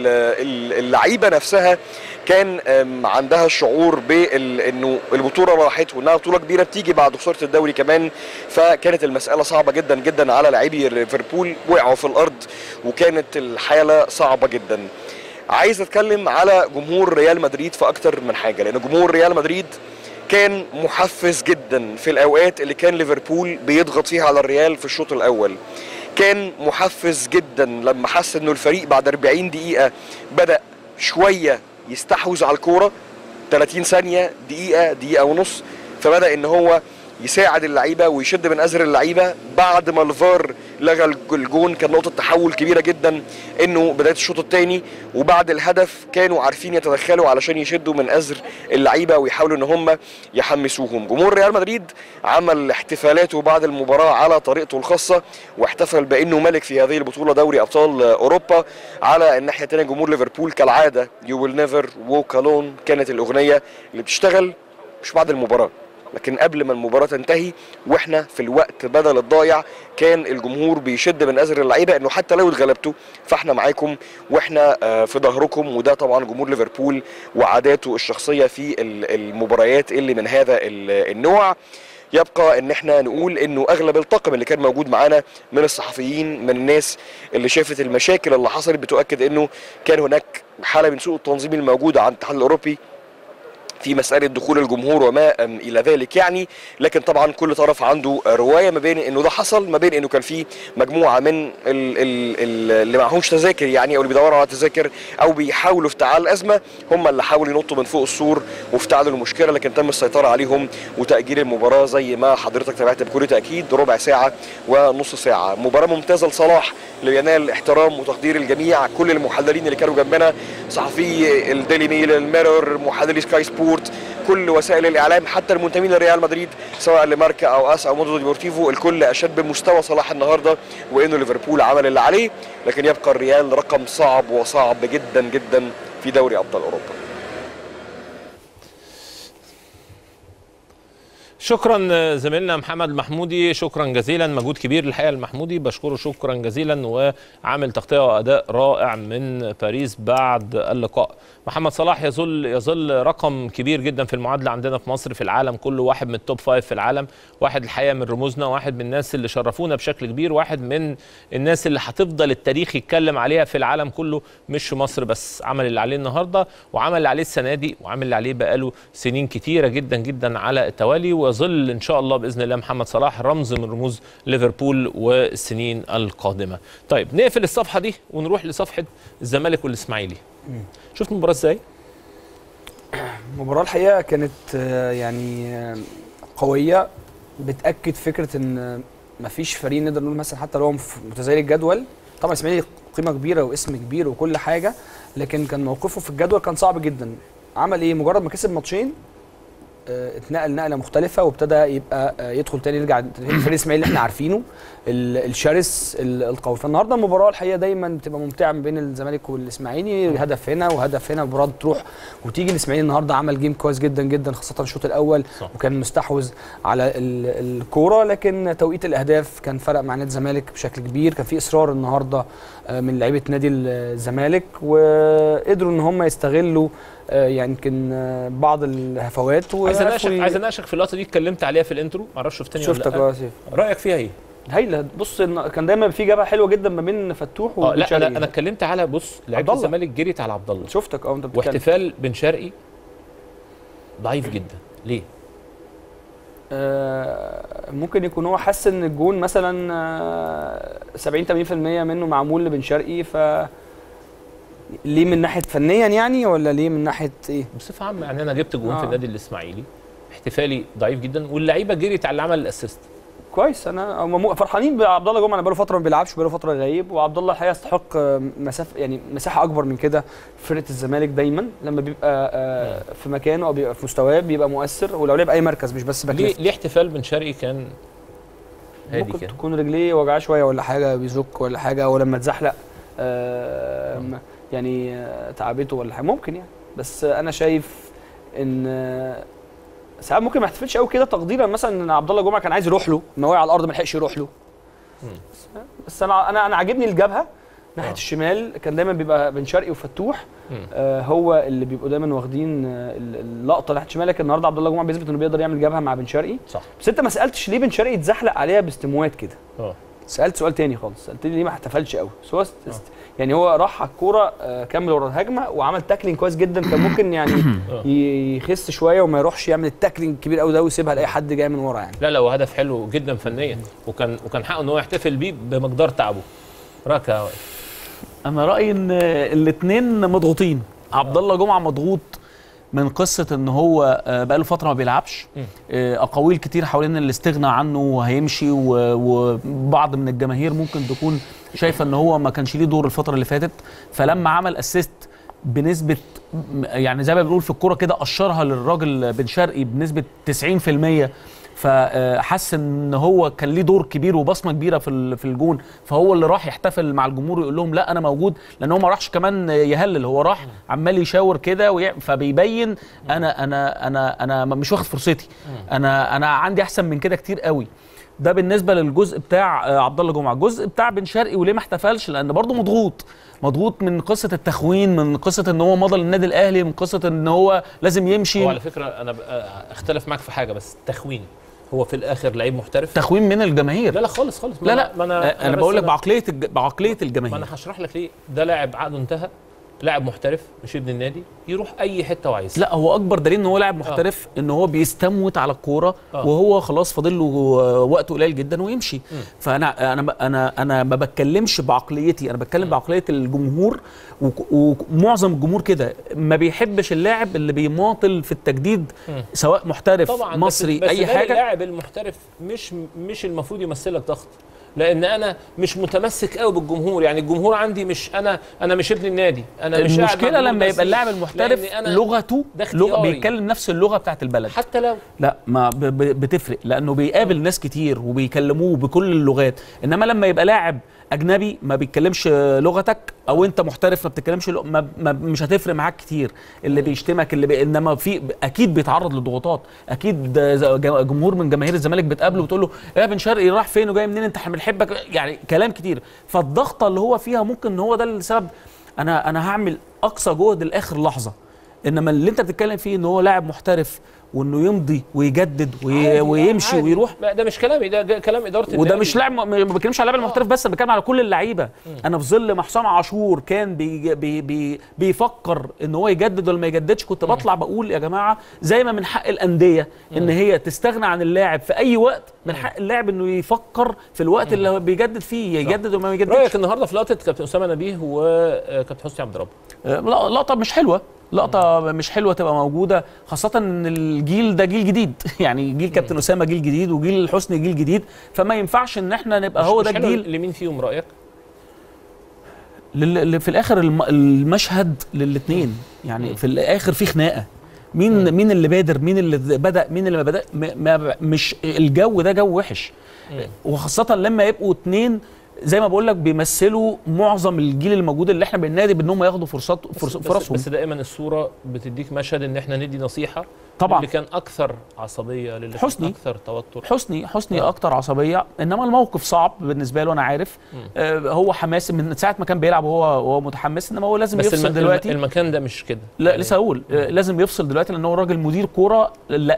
اللعيبه نفسها كان عندها الشعور بانه البطوله راحت وانها بطوله كبيره بتيجي بعد خساره الدوري كمان، فكانت المساله صعبه جدا جدا على لاعبي ليفربول، وقعوا في الارض وكانت الحاله صعبه جدا. عايز اتكلم على جمهور ريال مدريد في اكتر من حاجه، لان جمهور ريال مدريد كان محفز جدا في الاوقات اللي كان ليفربول بيضغط فيها على الريال في الشوط الاول. كان محفز جدا لما حس انه الفريق بعد 40 دقيقه بدا شويه يستحوذ على الكوره، 30 ثانيه، دقيقه ونص، فبدا ان هو يساعد اللعيبه ويشد من ازر اللعيبه. بعد ما الفار لغى الجون كان نقطه تحول كبيره جدا انه بدايه الشوط الثاني، وبعد الهدف كانوا عارفين يتدخلوا علشان يشدوا من ازر اللعيبه ويحاولوا ان هم يحمسوهم. جمهور ريال مدريد عمل احتفالاته بعد المباراه على طريقته الخاصه، واحتفل بانه ملك في هذه البطوله دوري ابطال اوروبا. على الناحيه الثانيه جمهور ليفربول كالعاده يو ويل نيفر ووك الون كانت الاغنيه اللي بتشتغل مش بعد المباراه لكن قبل ما المباراه تنتهي، واحنا في الوقت بدل الضايع كان الجمهور بيشد من ازر اللعيبه انه حتى لو اتغلبتوا فاحنا معاكم واحنا في ظهركم. وده طبعا جمهور ليفربول وعاداته الشخصيه في المباريات اللي من هذا النوع. يبقى ان احنا نقول انه اغلب الطاقم اللي كان موجود معانا من الصحفيين، من الناس اللي شافت المشاكل اللي حصلت، بتؤكد انه كان هناك حاله من سوء التنظيم الموجوده عند الاتحاد الاوروبي في مسألة دخول الجمهور وما إلى ذلك يعني. لكن طبعا كل طرف عنده رواية ما بين إنه ده حصل، ما بين إنه كان في مجموعة من اللي معهمش تذاكر يعني، أو اللي بيدوروا على تذاكر أو بيحاولوا افتعال الأزمة، هم اللي حاولوا ينطوا من فوق السور وافتعلوا المشكلة، لكن تم السيطرة عليهم وتأجيل المباراة زي ما حضرتك تابعت بكل تأكيد، ربع ساعة ونص ساعة. مباراة ممتازة لصلاح اللي ينال احترام وتقدير الجميع. كل المحللين اللي كانوا جنبنا، صحفي الديلي ميل، الميرور، محللي سكاي سبورت، كل وسائل الاعلام، حتى المنتمين لريال مدريد سواء لماركا او اس او موندو ديبورتيفو، الكل اشاد بمستوى صلاح النهارده وانه ليفربول عمل اللي عليه. لكن يبقى الريال رقم صعب وصعب جدا جدا في دوري ابطال اوروبا. شكرا زميلنا محمد محمودي، شكرا جزيلا، مجهود كبير الحقيقه المحمودي، بشكره شكرا جزيلا، وعامل تغطيه واداء رائع من باريس بعد اللقاء. محمد صلاح يظل رقم كبير جدا في المعادله عندنا في مصر، في العالم كله، واحد من التوب 5 في العالم، واحد الحقيقه من رموزنا، واحد من الناس اللي شرفونا بشكل كبير، واحد من الناس اللي هتفضل التاريخ يتكلم عليها في العالم كله مش في مصر بس. عمل اللي عليه النهارده وعمل اللي عليه السنه دي وعمل اللي عليه بقاله سنين كتيره جدا جدا على التوالي، ويظل ان شاء الله باذن الله محمد صلاح رمز من رموز ليفربول والسنين القادمه. طيب نقفل الصفحه دي ونروح لصفحه الزمالك والاسماعيلي. شفت المباراه ازاي؟ المباراه الحقيقه كانت يعني قويه، بتاكد فكره ان مفيش فريق نقدر نقول مثلا حتى لو هو متزايد الجدول. طبعا الاسماعيلي قيمه كبيره واسم كبير وكل حاجه، لكن كان موقفه في الجدول كان صعب جدا. عمل ايه؟ مجرد ما كسب ماتشين اتنقل نقله مختلفه وابتدى يبقى يدخل تاني، يرجع الفريق الاسماعيلي اللي احنا عارفينه الشرس القوي. فالنهارده المباراه الحقيقه دايما بتبقى ممتعه ما بين الزمالك والاسماعيلي، هدف هنا وهدف هنا، المباراه تروح وتيجي. الاسماعيلي النهارده عمل جيم كويس جدا جدا، خاصه الشوط الاول صح. وكان مستحوذ على الكوره، لكن توقيت الاهداف كان فرق مع نادي الزمالك بشكل كبير. كان في اصرار النهارده من لعيبه نادي الزمالك، وقدروا ان هم يستغلوا يعني يمكن بعض الهفوات. عايز اناقشك في اللقطه دي، اتكلمت عليها في الانترو، معرفش شفتني ولا لا. شفتك سيف. رايك فيها ايه؟ هايله. بص كان دايما في جبهه حلوه جدا ما بين فتوح وبن شرقي. لا انا اتكلمت على لعيبه الزمالك جريت على عبد الله. شفتك انت بتتكلم. واحتفال بن شرقي ضعيف جدا. ليه؟ ممكن يكون هو حس ان الجون مثلا 70-80% منه معمول لبن شرقي، ف ليه من ناحيه فنيا يعني، ولا ليه من ناحيه ايه؟ بصفه عامه يعني انا جبت جون في النادي الاسماعيلي، احتفالي ضعيف جدا، واللعيبه جريت على اللي عمل الاسيست. كويس. انا فرحانين بعبد الله جمعه، انا بقاله فتره ما بيلعبش، بقاله فتره غايب، وعبد الله الحقيقه يستحق مساحه اكبر من كده في فرقه الزمالك. دايما لما بيبقى في مكانه او بيبقى في مستواه بيبقى مؤثر، ولو لعب اي مركز مش بس باك ليفت. ليه احتفال بن شرقي كان هادي؟ ممكن تكون رجليه وجعاه شويه ولا حاجه، بيزك ولا حاجه، ولما اتزحلق يعني تعبته ولا حاجه، ممكن يعني. بس انا شايف ان ساعات ممكن ما يحتفلش قوي كده تقديرا مثلا ان عبد الله جمعه كان عايز يروح له، ما وقع على الارض ما لحقش يروح له. بس انا عاجبني الجبهه ناحيه الشمال، كان دايما بيبقى بن شرقي وفتوح هو اللي بيبقوا دايما واخدين اللقطه ناحيه الشمال، لكن النهارده عبد الله جمعه بيثبت انه بيقدر يعمل جبهه مع بن شرقي. صح. بس انت ما سالتش ليه بن شرقي اتزحلق عليها باستموات كده. سالت سؤال تاني خالص، سالت لي ليه ما احتفلش قوي. يعني هو راح على الكوره كمل ورا الهجمه وعمل تاكلينج كويس جدا، كان ممكن يعني يخس شويه وما يروحش يعمل التاكلينج الكبير قوي ده ويسيبها لاي حد جاي من ورا يعني. لا وهدف حلو جدا فنيا، وكان حقه ان هو يحتفل بيه بمقدار تعبه. رايك يا وائل؟ انا رايي ان الاثنين مضغوطين. عبد الله جمعه مضغوط من قصه ان هو بقاله فتره ما بيلعبش، اقاويل كتير حوالين الاستغناء عنه وهيمشي، وبعض من الجماهير ممكن تكون شايفه ان هو ما كانش ليه دور الفتره اللي فاتت، فلما عمل اسيست بنسبه يعني زي ما بنقول في الكوره كده قشرها للراجل بن شرقي بنسبه 90%، فحس ان هو كان ليه دور كبير وبصمه كبيره في الجون، فهو اللي راح يحتفل مع الجمهور ويقول لهم لا انا موجود، لان هو ما راحش كمان يهلل، هو راح عمال يشاور كده فبيبين انا مش واخد فرصتي، انا عندي احسن من كده كتير قوي. ده بالنسبه للجزء بتاع عبد الله جمعه. الجزء بتاع بن شرقي وليه ما احتفلش، لان برضه مضغوط من قصه التخوين، من قصه ان هو مضى للنادي الاهلي، من قصه ان هو لازم يمشي. هو على فكره انا اختلف معاك في حاجه، بس التخوين هو في الاخر لعيب محترف. تخوين من الجماهير؟ لا خالص. لا انا بقول لك بعقليه الجماهير. ما انا هشرح لك ليه. ده لاعب عقده انتهى، لاعب محترف مش ابن النادي، يروح اي حته وعايز. لا هو اكبر دليل ان هو لاعب محترف ان هو بيستموت على الكوره وهو خلاص فاضل له وقت قليل جدا ويمشي. فانا ما بتكلمش بعقليتي، انا بتكلم بعقليه الجمهور، ومعظم الجمهور كده ما بيحبش اللاعب اللي بيماطل في التجديد، سواء محترف طبعاً مصري بس اي حاجه. اللاعب المحترف مش المفروض يمثلك ضغط، لان انا مش متمسك قوي بالجمهور. يعني الجمهور عندي مش انا مش ابن النادي، انا مش المشكله لما يبقى اللاعب المحترف لغته بيتكلم نفس اللغه بتاعت البلد، حتى لو لا ما بتفرق، لانه بيقابل ناس كتير وبيكلموه بكل اللغات. انما لما يبقى لاعب اجنبي ما بيتكلمش لغتك، او انت محترف ما بتتكلمش مش هتفرق معاك كتير. اللي بيشتمك انما في اكيد بيتعرض لضغوطات، اكيد جمهور من جماهير الزمالك بتقابله وتقول له يا بن شرقي راح فين وجاي منين، انت بنحبك، يعني كلام كتير. فالضغطه اللي هو فيها ممكن ان هو ده السبب. انا هعمل اقصى جهد لاخر لحظه، انما اللي انت بتتكلم فيه ان هو لاعب محترف وانه يمضي ويجدد ويمشي عادي. ويروح، ده مش كلامي، ده كلام اداره النادي. وده مش لاعب، ما بتكلمش على اللاعب المحترف بس، انا بتكلم على كل اللعيبه. انا في ظل ما حسام عاشور كان بيفكر ان هو يجدد ولا ما يجددش، كنت بطلع بقول يا جماعه زي ما من حق الانديه ان هي تستغنى عن اللاعب في اي وقت، من حق اللاعب انه يفكر في الوقت اللي هو بيجدد فيه يجدد وما يجددش. رايك النهارده في لقطه كابتن اسامه نبيه وكابتن حسني عبد ربه؟ لقطه مش حلوه لقطه مش حلوه تبقى موجوده، خاصه ان الجيل ده جيل جديد يعني جيل كابتن اسامه جيل جديد وجيل حسني جيل جديد، فما ينفعش ان احنا نبقى هو ده الجيل. لمين فيهم رايك؟ في الاخر المشهد للاثنين يعني في الاخر في خناقه، مين اللي بادر، مين اللي بدا، مين اللي ما بدا، مش الجو ده جو وحش، وخاصه لما يبقوا اتنين زي ما بقول لك بيمثلوا معظم الجيل الموجود اللي احنا بننادي بانهم ياخدوا فرصهم. بس دائما الصوره بتديك مشهد ان احنا ندي نصيحه طبعا اللي كان اكثر عصبيه، للي حسني، كان اكثر توتر. حسني اكتر عصبيه، انما الموقف صعب بالنسبه له انا عارف. هو حماس من ساعه ما كان بيلعب وهو متحمس، انما هو لازم يفصل دلوقتي. المكان ده مش كده، لا يعني لسه اقول لازم يفصل دلوقتي لان هو راجل مدير كوره،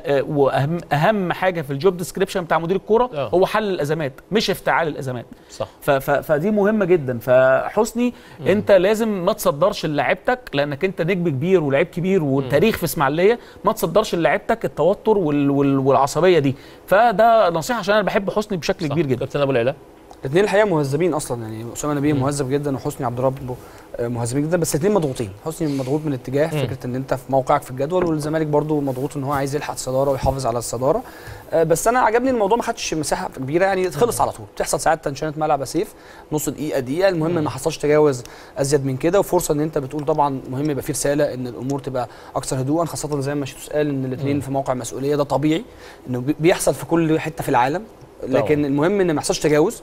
واهم حاجه في الجوب ديسكريبشن بتاع مدير الكوره هو حل الازمات مش افتعال الازمات. صح. فدي مهمه جدا. فحسني انت لازم ما تصدرش لعيبتك، لانك انت نجم كبير ولاعيب كبير وتاريخ في اسماعيليه، ما تصدرش لعيبتك التوتر والعصبيه دي. فده نصيحه عشان انا بحب حسني بشكل كبير جدا. كابتن ابو العلا، الاثنين الحقيقه مهذبين اصلا، يعني اسامه نبيه مهذب جدا وحسني عبد الرب مهذبين جدا، بس الاثنين مضغوطين. حسني مضغوط من اتجاه فكره ان انت في موقعك في الجدول، والزمالك برضو مضغوط ان هو عايز يلحق الصداره ويحافظ على الصداره. بس انا عجبني الموضوع ما خدش مساحه كبيره، يعني خلص على طول. بتحصل ساعات تنشنت ملعب سيف نص دقيقه، المهم ما حصلش تجاوز ازيد من كده، وفرصه ان انت بتقول طبعا مهم يبقى في رساله ان الامور تبقى اكثر هدوءا، خاصه زي ما شيتوس قال ان الاثنين في موقع مسؤوليه. ده طبيعي انه بيحصل في كل حته في العالم، لكن المهم ان ما يحصلش تجاوز.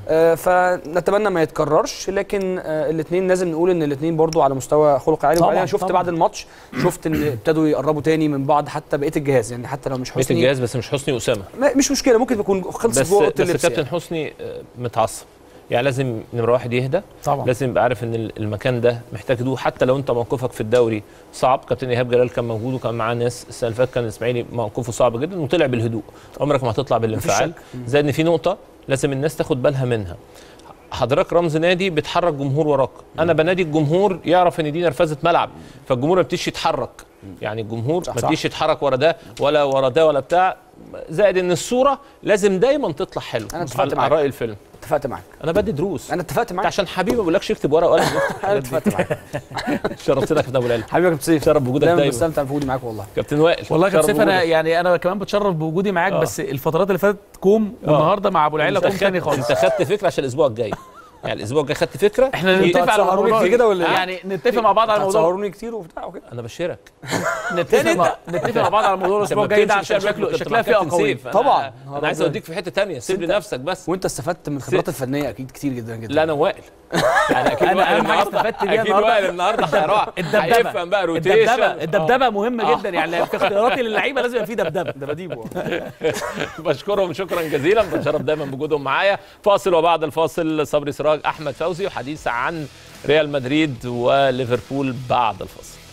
فنتمنى ما يتكررش، لكن الاثنين لازم نقول ان الاثنين برضو على مستوى خلق عالي. وبعدين شفت بعد الماتش شفت ان ابتدوا يقربوا تاني من بعض، حتى بقيه الجهاز، يعني حتى لو مش حسني بقيه الجهاز، بس مش حسني واسامه، مش مشكله، ممكن يكون خلص جوه اوضه اللبس. بس كابتن حسني متعصب، يعني لازم نمره واحد يهدى طبعا، لازم يبقى عارف ان المكان ده محتاج هدوء، حتى لو انت موقفك في الدوري صعب. كابتن ايهاب جلال كان موجود وكان معاه ناس السنه اللي فاتت، كان الاسماعيلي موقفه صعب جدا وطلع بالهدوء. عمرك ما هتطلع بالانفعال. زائد ان في نقطه لازم الناس تاخد بالها منها، حضرتك رمز نادي بتحرك جمهور وراك، انا بنادي الجمهور يعرف ان دي نرفزه ملعب، فالجمهور ما بتيجي يتحرك، يعني الجمهور ما تجيش يتحرك ورا ده ولا بتاع. زائد ان الصوره لازم دايما تطلع حلو. انا اتفقت معاك على راي الفيلم، اتفقت معاك، انا بدي دروس. انا اتفقت معاك عشان حبيبي ما بقولكش اكتب ورقه ولا انا اتفقت معاك. شرفتنا يا كابتن ابو العلا، حبيبي يا كابتن سيف، شرف بوجودك دايما. بستمتع بوجودي معاك والله. كابتن وائل، والله يا كابتن سيف انا كمان بتشرف بوجودي معاك. بس الفترات اللي فاتت كوم، والنهارده مع ابو العلا كوم ثاني خالص. انت خدت فكره عشان الاسبوع الجاي، يعني الاسبوع الجاي خدت فكره. احنا نتفق على الموضوع كده ولا يعني نتفق مع بعض على الموضوع. تصوروني كتير وبتاع وكده، انا بشيرك. نتفق مع بعض على الموضوع الاسبوع الجاي ده عشان شكلها فيه اقوى. طبعا انا عايز اوديك في حته ثانيه، سيب لنفسك بس. وانت استفدت من الخبرات الفنيه اكيد كتير جدا جدا. لا انا وائل، يعني اكيد انا اهم حاجه استفدت بيها النهارده. اكيد النهارده هيروح هيفهم بقى روتيشن. الدبدبه مهمه جدا، يعني في اختياراتي للعيبه لازم يبقى في دبدبه. ده بديبه. بشكرهم شكرا جزيلا، بتشرف دايما بوجودهم معايا. فاصل، وبعد الفاصل صبري سراج، احمد فوزي، وحديث عن ريال مدريد وليفربول بعد الفاصل.